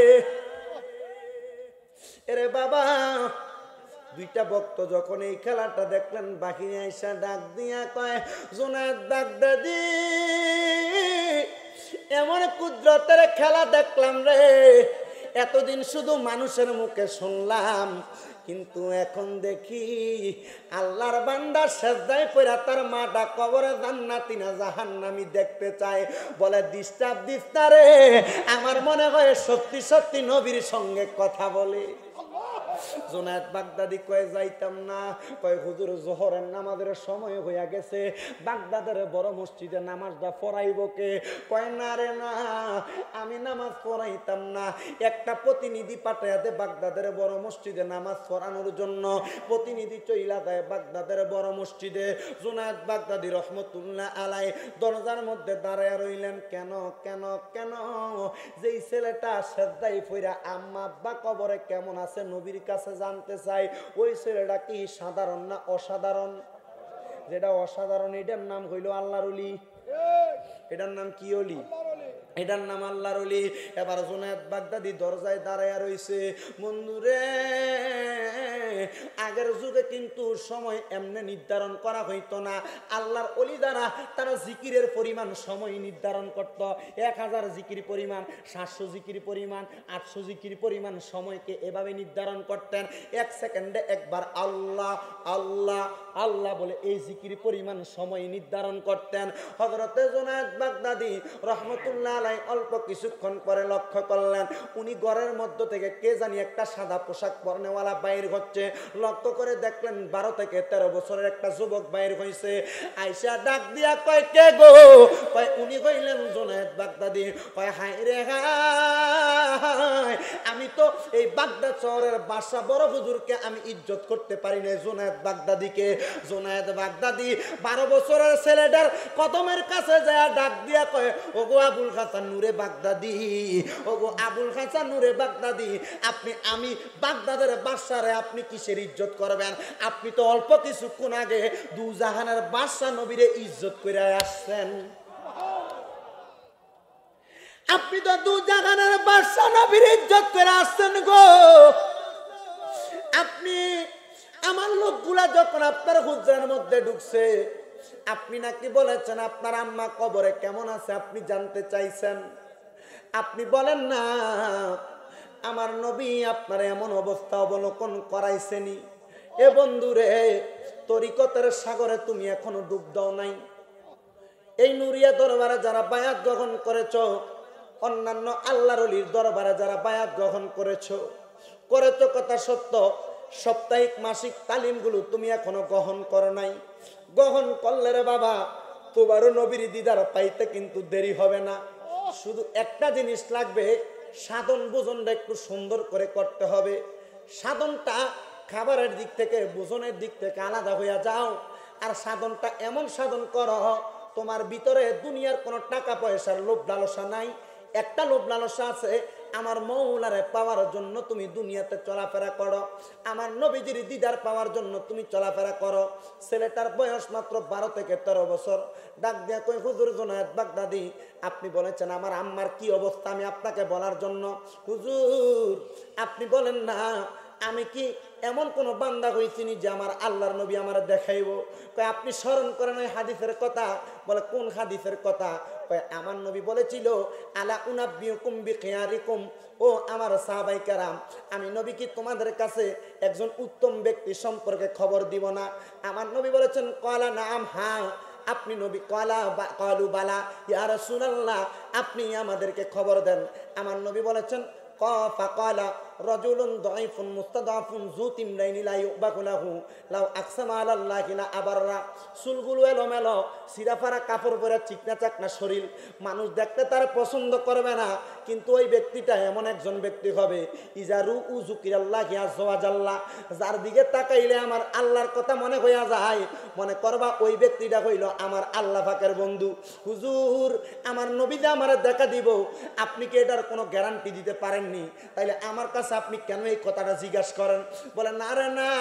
এরে বাবা, দুইটা ভক্ত যখন এই খেলাটা দেখলেন, বাহিনী আইসা ডাক দিয়া কয়, জুনায়েদ বাগদাদি এমন কুদরতের খেলা দেখলাম রে, এতদিন শুধু মানুষের মুখে শুনলাম, কিন্তু এখন দেখি আল্লাহর বান্দা সেজদায় পড়া তার মাটা কবরে জান্নাতি না জাহান্নামী দেখতে চায়। বলে ডিস্টার্ব দিস্তা রে, আমার মনে হয় সত্যি সত্যি নবীর সঙ্গে কথা বলে। জুনায়েদ বাগদাদি কয়ে যাইতাম না, কয় হুজুর জোহরের নামাজের সময় হইয়া গেছে, বাগদাদের বড় মসজিদে নামাজটা পড়াইব কে? কয় না রে না, আমি নামাজ পড়াইতাম না, একটা প্রতিনিধি পাঠাইয়া দে বাগদাদের বড় মসজিদে নামাজ পড়ানোর জন্য। প্রতিনিধি চইলা যায় বাগদাদের বড় মসজিদে। জুনায়েদ বাগদাদি রহমতুল্লাহ আলাইহি দরজার মধ্যে দাঁড়ায় রইলেন। কেন কেন কেন? যেই ছেলেটা সেজদায় পইরা আম্মা আব্বা কবরে কেমন আছে নবীর কাছে জানতে চাই, ওই ছেলেটা কি সাধারণ না অসাধারণ? যেটা অসাধারণ এটার নাম হইল আল্লাহর ওলি, এটার নাম কি ওলি? এটার নাম আল্লাহর ওলি। এবার জুনায়েদ বাগদাদি দরজায় দাঁড়ায় রইছে। বন্ধুরে, আগের যুগে কিন্তু সময় এমনি নির্ধারণ করা হইতো না, আল্লাহর ওলি দ্বারা তারা জিকিরের পরিমাণ সময় নির্ধারণ করত। এক হাজার জিকির পরিমাণ, সাতশো জিকির পরিমাণ, আটশো জিকির পরিমাণ সময়কে এভাবে নির্ধারণ করতেন। এক সেকেন্ডে একবার আল্লাহ আল্লাহ আল্লাহ বলে এই জিকির পরিমাণ সময় নির্ধারণ করতেন। হযরতে জুনায়েদ বাগদাদি রহমতুল্লাহ আলাইহি অল্প কিছুক্ষণ পরে লক্ষ্য করলেন, উনি ঘরের মধ্য থেকে কে জানি একটা সাদা পোশাক পরনেওয়ালা বাইর হচ্ছে। লক্ষ্য করে দেখলেন বারো থেকে তেরো বছরের একটা যুবক বাইর হয়েছে। আইসা ডাক দিয়া কয়, কে গো? কয় উনি হইলেন জুনায়েদ বাগদাদি। কয় হায় রে হায়, আমি তো এই বাগদাদ শহরের বাদশা বড় হুজুরকে আমি ইজ্জত করতে পারি না, জুনায়েদ বাগদাদিকে। জুনায়েদ বাগদাদি বারো বছরের ছেলেটার কদমের কাছে যায় ডাক দিয়া কয়, ওগো আবুল হাসান নূরে বাগদাদি, ওগো আবুল হাসান নূরে বাগদাদি, আপনি আমি বাগদাদের বাদশারে আপনি কিসের ইজ্জত করবেন? আপনি তো অল্প কিছুক্ষণ আগে দু জাহানের বাদশা নবীরে ইজ্জত করে আসছেন। আপনি তো দু জাহানের বাদশা নবীর ইজ্জত করে আসছেন গো। আপনি আমার লোকগুলা যখন আপনার হুজরার মধ্যে ঢুকছে, আপনি নাকি বলেছেন আপনার আম্মা কবরে কেমন আছে আপনি জানতে চাইছেন। আপনি বলেন না আমার নবী আপনার এমন অবস্থা অবলোকন করাইছেনি। এ বন্ধুরে, তরিকতের সাগরে তুমি এখনো ডুব দাও নাই। এই নুরিয়া দরবারে যারা বায়াত গ্রহণ করেছ, অন্যান্য আল্লাহর ওলির দরবারে যারা বায়াত গ্রহণ করেছ করেছ কথা সত্য, সাপ্তাহিক মাসিক তালিমগুলো তুমি এখনো গ্রহণ করো নাই। গ্রহণ করলে রে বাবা, তোমারও নবীর দিদার পাইতে কিন্তু দেরি হবে না। শুধু একটা জিনিস লাগবে, সাধন ভোজনটা একটু সুন্দর করে করতে হবে। সাধনটা খাবারের দিক থেকে ভোজনের দিক থেকে আলাদা হইয়া যাও। আর সাধনটা এমন সাধন করো, তোমার ভিতরে দুনিয়ার কোনো টাকা পয়সার লোভ লালসা নাই। একটা লোভ লালসা আছে, আমার মৌলারে পাওয়ার জন্য তুমি দুনিয়াতে চলাফেরা করো, আমার নবীজির দিদার পাওয়ার জন্য তুমি চলাফেরা করো। ছেলেটার বয়স মাত্র বারো থেকে তেরো বছর। ডাক দিয়া কই, হুজুর জুনায়েদ বাগদাদি, আপনি বলেছেন আমার আম্মার কি অবস্থা আমি আপনাকে বলার জন্য। হুজুর আপনি বলেন না, আমি কি এমন কোন বান্দা হইছিনি যে আমার আল্লাহর নবী আমার দেখাইব? কয় আপনি স্মরণ করেন ওই হাদিসের কথা। বলে কোন হাদিসের কথা? কয় আমার নবী বলেছিল আলা উনাব্বিউকুম বিখিয়ারিকুম, ও আমার সাহাবায়ে কেরাম, আমি নবী কি তোমাদের কাছে একজন উত্তম ব্যক্তি সম্পর্কে খবর দিব না? আমার নবী বলেছেন ক্বালা নাম, হ্যাঁ আপনি নবী। ক্বালা ক্বালু বালা ইয়া রাসূলুল্লাহ, আপনি আমাদেরকে খবর দেন। আমার নবী বলেছেন ফাকালা রাজুলুন দাঈফুন মুস্তাদাফুন যু তিমরাইনি লা ইউবাকু লাহু লাউ আকসামা আলাল্লাহি লা আবাররা। চুলগুলো এলোমেলো, সিরাফারা কাপড় পরে, চিকনা চাকনা শরীর, মানুষ দেখতে তার পছন্দ করবে না। কিন্তু ওই ব্যক্তিটা এমন একজন ব্যক্তি হবে ইজারু উযুকিরাল্লাহি আযজা ওয়া জাল্লা, যার দিকে তাকাইলে আমার আল্লাহর কথা মনে হইয়া যায়। মনে করবা ওই ব্যক্তিটা হইল আমার আল্লাহ পাকের বন্ধু। হুজুর আমার নবীদা আমারে দেখা দিব, আপনি কি এটার কোনো গ্যারান্টি দিতে পারেননি? তাইলে আমার কাছে আপনি কেন এই কথাটা জিজ্ঞাসা করেন? বলে না রে না,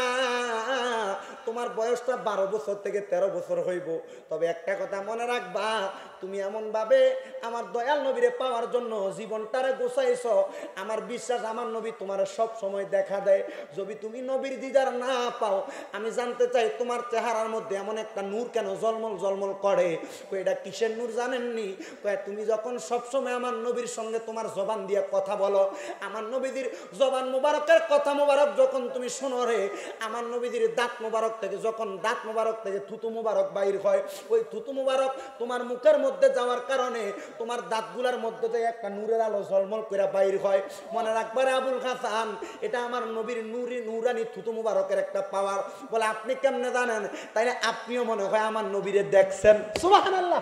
তোমার বয়সটা বারো বছর থেকে তেরো বছর হইব, তবে একটা কথা মনে রাখবা, তুমি এমন ভাবে আমার দয়াল নবীরে পাওয়ার জন্য জীবনটারে গোছাইছ, আমার বিশ্বাস আমার নবী তোমার সব সময় দেখা দেয়। যদি তুমি নবীর দিদার না পাও, আমি জানতে চাই তোমার চেহারার মধ্যে এমন একটা নূর কেন জলমল জলমল করে? এটা কিসের নূর জানেননি? তুমি যখন সবসময় আমার নবীর সঙ্গে তোমার জবান দিয়ে কথা বলো, আমার নবীদের জবান মুবারকের কথা মুবারক যখন তুমি শোনো রে, আমার নবীদের দাঁত মুবারক থেকে যখন দাঁত মুবারক থেকে থুতু মুবারক বাইর হয়, ওই থুতু মুবারক তোমার মুখের মধ্যে যাওয়ার কারণে তোমার দাঁতগুলার মধ্যে থেকে একটা নূরের আলো ঝলমল করে বাইর হয়। মনে রাখবার আবুল হাসান, এটা আমার নবীর নূরি নূরানি থুতু মুবারকের একটা পাওয়ার। বলে আপনি কেমনে জানেন? তাইলে আপনিও মনে হয় আমার নবীরে দেখছেন। সুবহানাল্লাহ।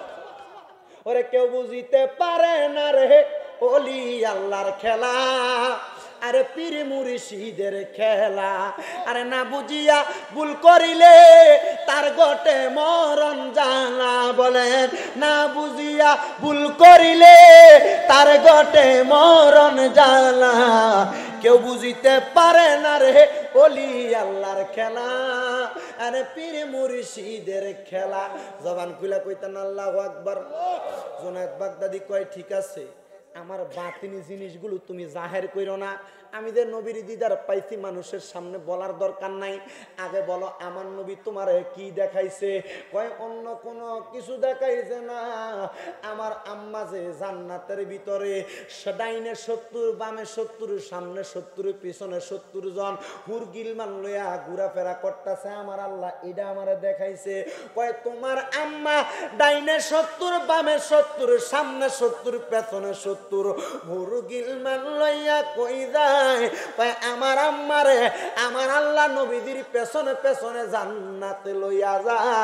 ওরে কেউ বুঝিতে পারে না রে ওলি আল্লাহর খেলা, আরে পীর মুর্শিদের খেলা। আরে না বুঝিয়া ভুল করিলে তার গটে মরণ জানা। বলেন না বুঝিয়া ভুল করিলে তার গটে মরণ জানা। কেউ বুঝিতে পারে না রে ওলি আল্লাহর খেলা, আরে পীর মুর্শিদের খেলা। জবান খুলে কইতেন আল্লাহু আকবার। জুনায়েদ বাগদাদি কয় ঠিক আছে, আমার বাতিনি জিনিসগুলো তুমি জাহের কইরো না। আমি যে নবীর দিদার পাইছি মানুষের সামনে বলার দরকার নাই। আগে বলো আমার নবী তোমারে কি দেখাইছে? কয় অন্য কোনো কিছু দেখাইছে না। আমার আম্মা যে জান্নাতের ভিতরে ডাইনে সত্তর, বামে সত্তর, সামনে সত্তর, পিছনে সত্তর জন হুর গিলমান লইয়া ঘুরাফেরা করতেছে, আমার আল্লাহ এটা আমারে দেখাইছে। কয় তোমার আম্মা ডাইনে সত্তর, বামে সত্তর, সামনে সত্তর, পেছনে সত্তর হুর গিলমান লইয়া কই যায়? আমার আম্মারে আমার আল্লাহ নবীদের পেছনে পেছনে জান্নাতে লইয়া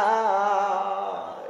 যায়।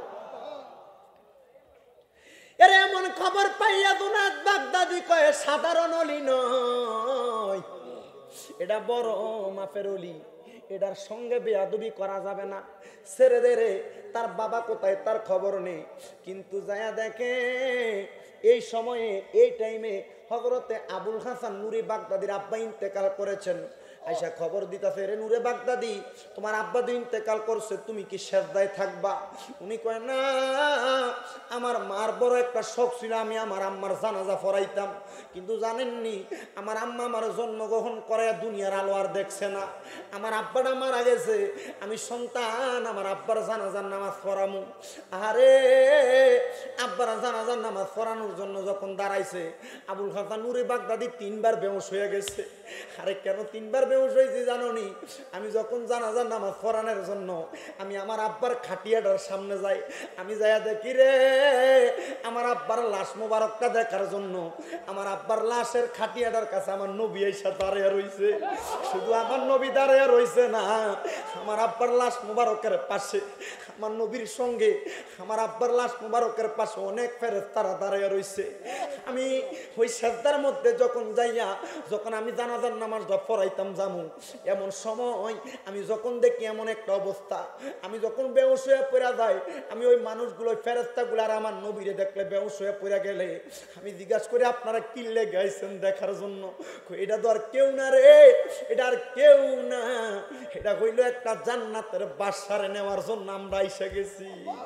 এর এমন খবর পাইয়া জুনায়েদ বাগদাদি কয় সাধারণ অলি নয়, এটা বড় মাপের অলি, এটার সঙ্গে বেয়াদবি করা যাবে না। ছেড়ে দে রে, তার বাবা কোথায় তার খবর নেই। কিন্তু যায়া দেখে এই সময়ে এই টাইমে হযরতে আবুল হাসান নুরি বাগদাদির আব্বা ইন্তেকাল করেছেন। আয়সা খবর দিতেছে, রে নূরে বাগদাদি, তোমার আব্বা তো ইন্তেকাল করছে, তুমি কি সেজদায় থাকবা? উনি কয়, না, আমার মার বড় একটা শখ ছিল, আমি আমার আম্মার জানাজা পড়াইতাম, কিন্তু জানেননি আমার আম্মা আমার জন্মগ্রহণ করে দুনিয়ার আলো আর দেখছে না। আমার আব্বাটা মারা গেছে, আমি সন্তান আমার আব্বার জানাজার নামাজ পড়ামু। আরে আব্বার জানাজার নামাজ পড়ানোর জন্য যখন দাঁড়াইছে, আবুল হাসান নূরে বাগদাদি তিনবার বেহুশ হয়ে গেছে। আরে কেন তিনবার বেহুশ হয়েছে জানোনি? আমি যখন জানাজার নামাজ পড়ানোর জন্য আমি আমার আব্বার খাটিয়াটার সামনে যাই, আমি যাইয়া দেখি রে আমার আব্বার লাশ মোবারকটা দেখার জন্য আমার আব্বার লাশের খাটিয়াটার কাছে আমার নবী এসে দাঁড়িয়ে রইছে। শুধু আমার নবী দাঁড়িয়ে রইছে না, আমার আব্বার লাশ মোবারকের পাশে, আমার নবীর সঙ্গে আমার আব্বার লাশ মোবারকের পাশে অনেক ফেরেশতারা দাঁড়িয়ে রইছে। আমি ওই সেজদার মধ্যে যখন যাইয়া যখন আমি জানাজার নামাজটা পড়াইতাম জামু, এমন সময় আমি যখন দেখি এমন একটা অবস্থা, আমি যখন বেহুশ হয়ে পড়া যাই, আমি ওই মানুষগুলো ফেরেশতাগুলো আর আমার নবীরে দেখলে বেহুশ হয়ে পড়া গেলে আমি জিজ্ঞাসা করি, আপনারা কিনলে গাইছেন দেখার জন্য? এটা তো আর কেউ না রে, এটা আর কেউ না, এটা হইল একটা জান্নাতের বাসারে নেওয়ার জন্য আমরা এসে গেছি।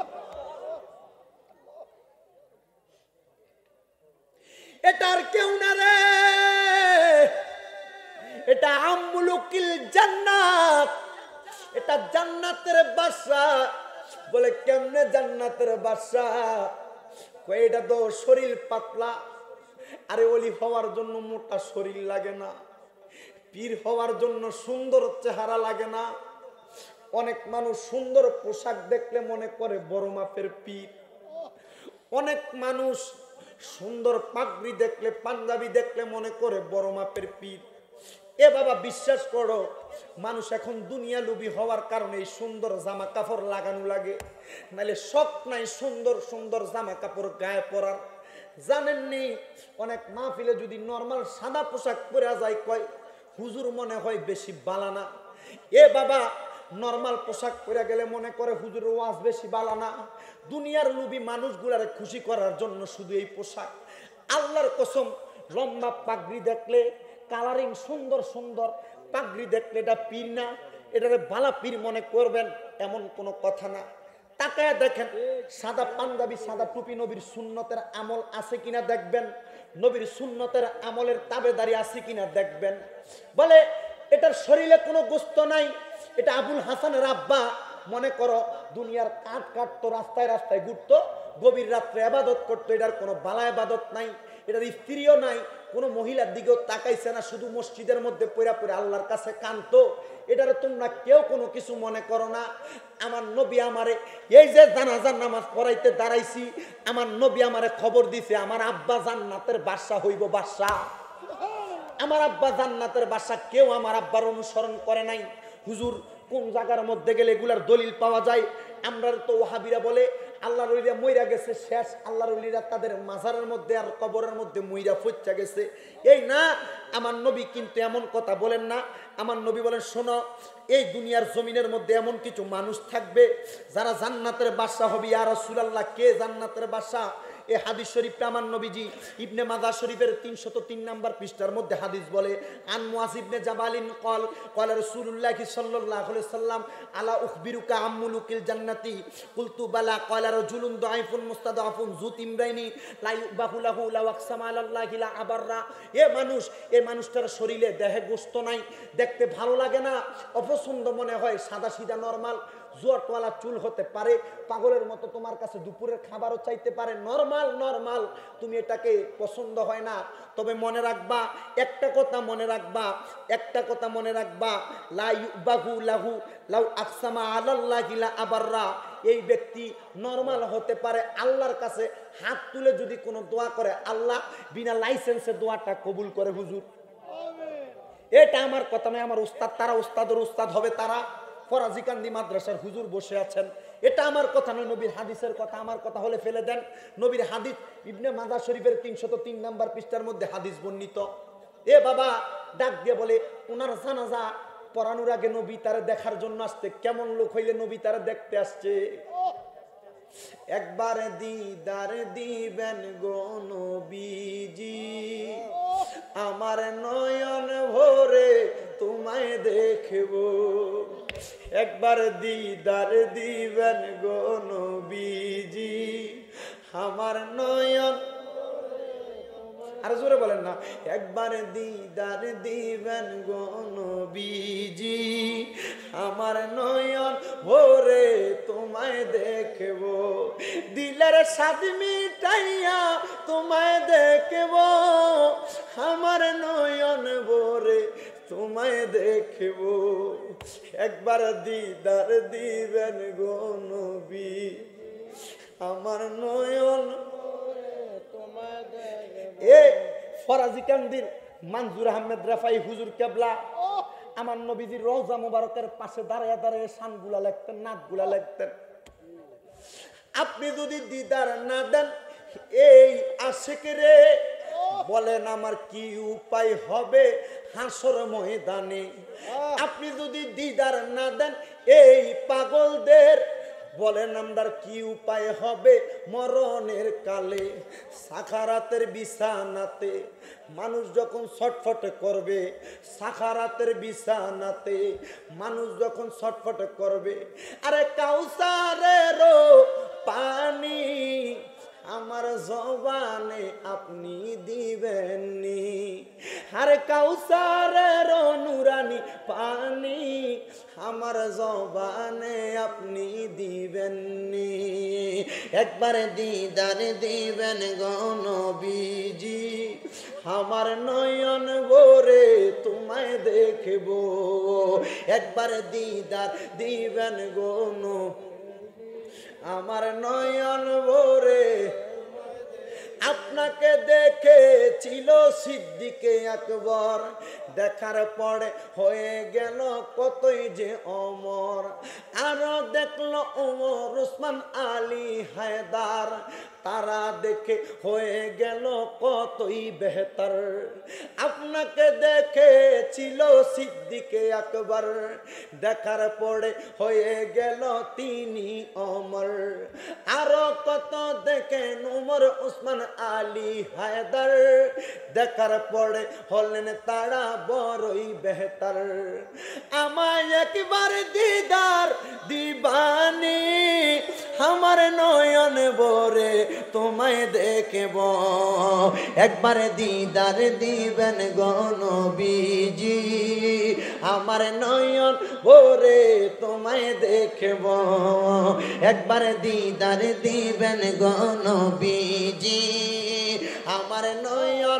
এটা আর কেউ না রে, এটা আমুলুকিল জান্নাত, এটা জান্নাতের বাসা। বলে কেমনে জান্নাতের বাসা? কই এটা তো শরীর পাতলা। আরে ওলি হওয়ার জন্য মোটা শরীর লাগে না, পীর হওয়ার জন্য সুন্দর চেহারা লাগে না। অনেক মানুষ সুন্দর পোশাক দেখলে মনে করে বড় মাপের পীর, অনেক মানুষ সুন্দর পাগড়ি দেখলে পাঞ্জাবি দেখলে মনে করে বড় মাপের পীর। এ বাবা বিশ্বাস করো, মানুষ এখন দুনিয়া লোভী হওয়ার কারণে এই সুন্দর জামা কাপড় লাগানো লাগে, নাহলে শখ নাই সুন্দর সুন্দর জামা কাপড় গায়ে পরার। জানেননি অনেক মাহফিলে যদি নর্মাল সাদা পোশাক পরে যায়, কয় হুজুর মনে হয় বেশি বালানা। এ বাবা নর্মাল পোশাক পরে গেলে মনে করে হুজুর ওয়াজ বেশি বালানা। দুনিয়ার লোভী মানুষগুলারে খুশি করার জন্য শুধু এই পোশাক। আল্লাহর কসম, লম্বা পাগড়ি দেখলে, কালারিং সুন্দর সুন্দর পাগড়ি দেখলে এটা পীর না, এটারে বালা পীর মনে করবেন এমন কোনো কথা না। তাকায় দেখেন সাদা পাঞ্জাবি সাদা টুপি, নবীর সুন্নতের আমল আছে কিনা দেখবেন, নবীর সুন্নতের আমলের তাবেদারি আছে কিনা দেখবেন। বলে এটার শরীরে কোনো গোস্ত নাই, এটা আবুল হাসানের আব্বা মনে করো দুনিয়ার কাঠ কাটতো, রাস্তায় রাস্তায় ঘুরতো, গভীর রাত্রে ইবাদত করতো, এটার কোনো বালা ইবাদত নাই, এটার স্ত্রীও নাই, কোনো মহিলার দিকেও তাকাইছে না, শুধু মসজিদের মধ্যে পড়া পড়ে আল্লাহর কাছে কাঁদতো। এটারে তোমরা কেউ কোনো কিছু মনে করো না। আমার নবী আমারে এই যে জানাজার নামাজ পড়াইতে দাঁড়াইছি, আমার নবী আমারে খবর দিছে আমার আব্বা জান্নাতের বাদশা হইব, বাদশা। আমার আব্বা জান্নাতের বাদশা। কেউ আমার আব্বার অনুসরণ করে নাই। হুজুর কোন জায়গার মধ্যে গেলে এগুলার দলিল পাওয়া যায়? আমরা তো ওহাবিরা বলে আল্লাহর ওলিরা মইরা গেছে শেষ, আল্লাহর ওলিরা তাদের মাজারের মধ্যে আর কবরের মধ্যে মইরা ফচ্চা গেছে। এই না, আমার নবী কিন্তু এমন কথা বলেন না। আমার নবী বলেন, শোনো, এই দুনিয়ার জমিনের মধ্যে এমন কিছু মানুষ থাকবে যারা জান্নাতের বাদশা হবে। ইয়া রাসূলুল্লাহ, কে জান্নাতের বাদশা? এই হাদিস শরীফটা আমার নবীজি ইবনে মাজাহ শরীফের তিনশত তিন নম্বর পৃষ্ঠার মধ্যে হাদিস বলে, আন মুআয ইবনে জাবালিন ক্বাল ক্বালা রাসূলুল্লাহ সাল্লাল্লাহু আলাইহি ওয়াসাল্লাম আলা উখবিরুকা আম মুলুকিল জান্নাতি কুলতু বালা ক্বালা রাজুলুন দাঈফুন মুস্তাদআফুন যু তিমরাইনি লা ইউবাহু লাহু লা ওয়াকসামা আলাল্লাহি লা আবাররা। এ মানুষ, এই মানুষটার শরীরে দেহে গোশত নাই, দেখতে ভালো লাগে না, অপছন্দ মনে হয়, সাদা সিধা নরমাল, জোয়াটওয়ালা চুল হতে পারে, পাগলের মতো তোমার কাছে দুপুরের খাবারও চাইতে পারে, নরমাল নরমাল, তুমি এটাকে পছন্দ হয় না। তবে মনে রাখবা একটা কথা, মনে রাখবা একটা কথা মনে রাখবা লা ইউবাহু লাহু লাউ আকসামা আলাল্লাহি লা আবাররা। এই ব্যক্তি নরমাল হতে পারে, আল্লাহর কাছে হাত তুলে যদি কোনো দোয়া করে, আল্লাহ বিনা লাইসেন্সে দোয়াটা কবুল করে। হুজুর এটা আমার কথা নয়, আমার উস্তাদ, তারা উস্তাদের উস্তাদ হবে, তারা ফরাজিকান্দি মাদ্রাসার হুজুর বসে আছেন। এটা আমার কথা নয়, নবীর হাদিসের কথা। আমার কথা হলে ফেলে দেন। নবীর হাদিস ইবনে মাজাহ শরীফের তিনশত তিন নম্বর পৃষ্ঠার মধ্যে হাদিস বর্ণিত। এ বাবা ডাক দিয়ে বলে, ওনার জানাজা পড়ানোর আগে নবী তারে দেখার জন্য আসতে, কেমন লোক হইলে নবী তারে দেখতে আসছে? একবার দিদার দিবেন গো নবীজি, আমার নয়ন ভরে তোমায় দেখব, একবার দিদার দিবেন গো নবীজি আমার নয়ন, আর জোরে বলেন না, একবার দিদার দিবেন গো নবীজি আমার নয়ন ভরে তোমায় দেখব, দিলের স্বাদ মিটাইয়া তোমায় দেখব, আমার নয়ন ভরে তোমায় দেখব, একবার দিদার দিবেন গো নবী আমার নয়ন। এ ফরাজি কান্দির মনজুর আহমেদ রাফাই হুজুর কেবলা আমার নবীজির রওজা মুবারকের পাশে দাঁড়িয়ে দাঁড়িয়ে শানগুলা লিখতেন, নাতগুলা লিখতেন। আপনি যদি দিদার না দেন এই আশিকরে, বলেন আমার কি উপায় হবে হাসর ময়দানে। আপনি যদি দিদার না দেন এই পাগলদের, বলেন আমার কি উপায় হবে মরণের কালে। সাখারাতের বিছানাতে মানুষ যখন ছটফট করবে, সাখারাতের বিছানাতে মানুষ যখন ছটফট করবে, আরে কাউসারেরও পানি আমার জবানে আপনি দিবেননি, আরে কাউসারের নুরানি পানি আমার জবানে আপনি দিবেননি, একবার দিদার দিবেন গো নবীজি আমার নয়ন ভরে তোমায় দেখব, একবার দিদার দিবেন গো নবী আমার নয়ন ভরে। আপনাকে দেখেছিল সিদ্দিকে আকবর, দেখার পরে হয়ে গেল কতই যে অমর, আরো দেখলো ওমর উসমান আলী হায়দার, তারা দেখে হয়ে গেল কতই বেহতর। আপনাকে দেখেছিল সিদ্দিকে আকবর, দেখার পরে হয়ে গেল তিনি অমর, আরো কত দেখেন ওমর উসমান আলী হায়দার, দেখার পরে হলেন তারা বড়ই বেহতর। আমায় একবার দিদার দিবানি আমার নয়ন ভরে তোমায় দেখব, একবার দিদার দিবেন গো নবীজি আমার নয়ন ভরে তোমায় দেখব, একবার দিদার দিবেন গো নবীজি আমার নয়ন।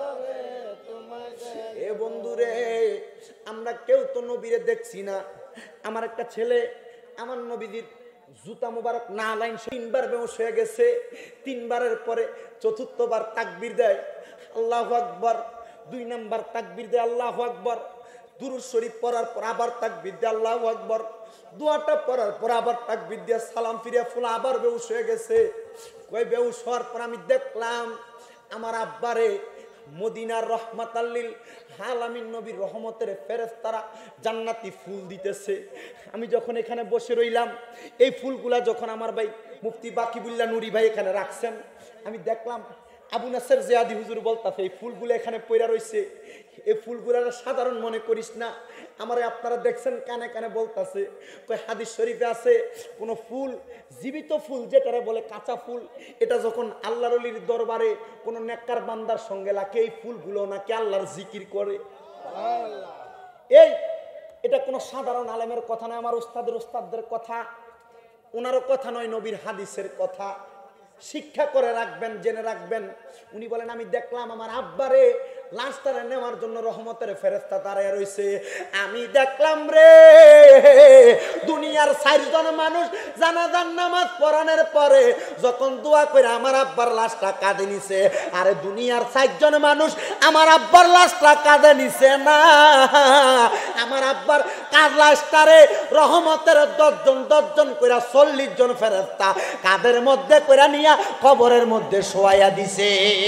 এ বন্ধুরে, আমরা কেউ তো নবীরে দেখছি না। আমার একটা ছেলে আমার নবীজির জুতা মুবারক না লাইন তিনবার বেহুশ হয়ে গেছে, তিনবারের পরে চতুর্থবার তাকবীর দেয় আল্লাহু আকবার, দুই নাম্বার তাকবীর দেয় আল্লাহু আকবার, দুরূদ শরীফ পড়ার পর আবার তাকবীর দেয় আল্লাহু আকবার, দোয়াটা পড়ার পর আবার তাকবীর দিয়ে সালাম ফিরিয়ে ফুল আবার বেহুশ হয়ে গেছে। কই বেহুশ হওয়ার পর আমি দেখলাম আমার আব্বারে মদিনার রহমাতাল্লিল আলামিন নবীর রহমতের ফেরেশতারা জান্নাতি ফুল দিতেছে। আমি যখন এখানে বসে রইলাম, এই ফুলগুলা যখন আমার ভাই মুফতি বাকিবুল্লাহ নুরি ভাই এখানে রাখছেন, আমি দেখলাম আবু নাসের জিয়াদি হুজুর বলতাছে এই ফুলগুলো এখানে পইরা রইছে, এই ফুলগুলা সাধারণ মনে করিস না। আমারে আপনারা দেখছেন কানে কানে বলতাছে, কই হাদিস শরীফে আছে কোন ফুল জীবিত ফুল যেটারে বলে কাঁচা ফুল, এটা যখন আল্লাহর ওলির দরবারে কোন নেককার বান্দার সঙ্গে লাগে এই ফুলগুলো নাকি আল্লাহর জিকির করে। এই এটা কোন সাধারণ আলেমের কথা নয়, আমার উস্তাদের উস্তাদদের কথা, ওনারও কথা নয়, নবীর হাদিসের কথা। শিক্ষা করে রাখবেন, জেনে রাখবেন। উনি বলেন আমি দেখলাম আমার আব্বারে লাশটারে নেওয়ার জন্য রহমতের ফেরেশতা দাঁড়ায় রইছে। আমি দেখলাম রে দুনিয়ার চারজন মানুষ জানাজার নামাজ পড়ানোর পরে যখন দোয়া করে আমার আব্বার লাশটা কাঁধে নিছে, আরে দুনিয়ার চারজন মানুষ আমার আব্বার লাশটা কাঁধে নিছে না, আমার আব্বার কাঁধ লাশটারে রহমতের দশজন দশজন করে চল্লিশ জন ফেরেশতা কাঁধের মধ্যে করে নিয়ে কবরের মধ্যে শোয়াইয়া দিছে।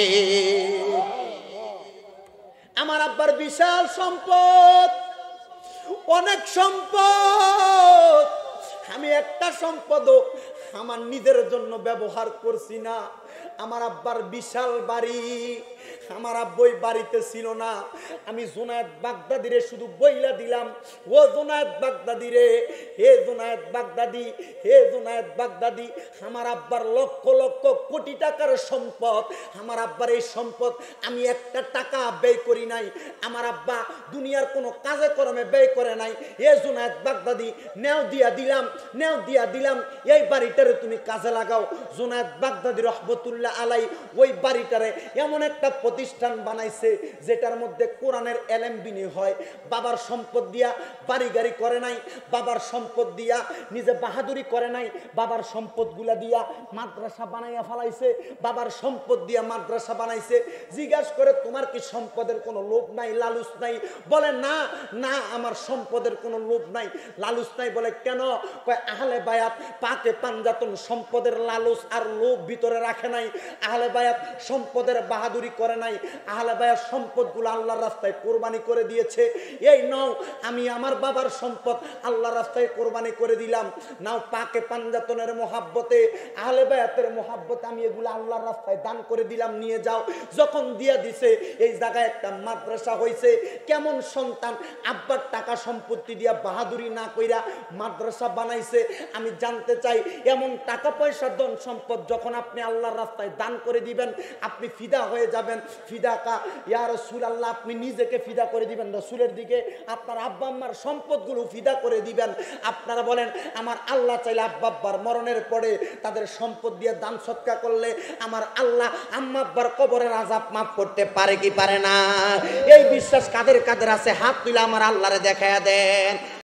আমার আব্বার বিশাল সম্পদ, অনেক সম্পদ, আমি একটা সম্পদও আমার নিজের জন্য ব্যবহার করছি না। আমার আব্বার বিশাল বাড়ি, আমার আব্বই বাড়িতে ছিল না। আমি জুনায়েদ বাগদাদিরে শুধু বইলা দিলাম, ও জুনায়েদ বাগদাদি রে, হে জুনায়েদ বাগদাদি, হে জুনায়েদ বাগদাদি, আমার আব্বার লক্ষ লক্ষ কোটি টাকার সম্পদ, আমার আব্বার এই সম্পদ আমি একটা টাকা ব্যয় করি নাই, আমার আব্বা দুনিয়ার কোনো কাজে কর্মে ব্যয় করে নাই। হে জুনায়েদ বাগদাদি, নেও দিয়া দিলাম, নেও দিয়া দিলাম, এই বাড়িটারে তুমি কাজে লাগাও। জুনায়েদ বাগদাদি রহমতুল্লাহ আলাই ওই বাড়িটারে এমন একটা প্রতিষ্ঠান বানাইছে যেটার মধ্যে কোরআনের এলেম বিনি হয়। বাবার সম্পদ দিয়া বাড়ি গাড়ি করে নাই, বাবার সম্পদ দিয়া নিজে বাহাদুরি করে নাই, বাবার সম্পদগুলা দিয়া মাদ্রাসা বানাইয়া ফেলাইছে, বাবার সম্পদ দিয়া মাদ্রাসা বানাইছে। জিজ্ঞাসা করে তোমার কি সম্পদের কোনো লোভ নাই, লালুস নাই? বলে না, না আমার সম্পদের কোনো লোভ নাই, লালুস নাই। বলে কেন? কয় আহলে বায়াত পাকে পাঞ্জাতন সম্পদের লালুস আর লোভ ভিতরে রাখে নাই, আহলে বায়াত সম্পদের বাহাদুরি করে নাই, আহলে বায়াত সম্পদগুলো আল্লাহর রাস্তায় কোরবানি করে দিয়েছে। এই নাও আমি আমার বাবার সম্পদ আল্লাহর রাস্তায় কোরবানি করে দিলাম, নাও পাকে পাঞ্জাতনের মোহাব্বতে আহলে বায়াতের মোহাব্বতে আমি এগুলো আল্লাহর রাস্তায় দান করে দিলাম, নিয়ে যাও। যখন দিয়ে দিছে এই জায়গায় একটা মাদ্রাসা হয়েছে। কেমন সন্তান আব্বার টাকা সম্পত্তি দিয়া বাহাদুরি না কইরা মাদ্রাসা বানাইছে? আমি জানতে চাই, এমন টাকা পয়সা ধন সম্পদ যখন আপনি আল্লাহর রাস্তায় দান করে দিবেন, আপনি ফিদা হয়ে যাবেন। ফিদা কা ইয়া রাসূলুল্লাহ, আপনি নিজেকে ফিদা করে দিবেন রাসূলের দিকে, আপনার আব্বা আম্মার সম্পদগুলো ফিদা করে দিবেন। আপনারা বলেন, আমার আল্লাহ চাইলে আব্বা আব্বার মরণের পরে তাদের সম্পদ দিয়ে দান সৎকার করলে আমার আল্লাহ আম্মা আব্বার কবরের আযাব মাফ করতে পারে কি পারে না? এই বিশ্বাস কাদের কাদের আছে? হাত তুলে আমার আল্লাহরে দেখায়া দেন।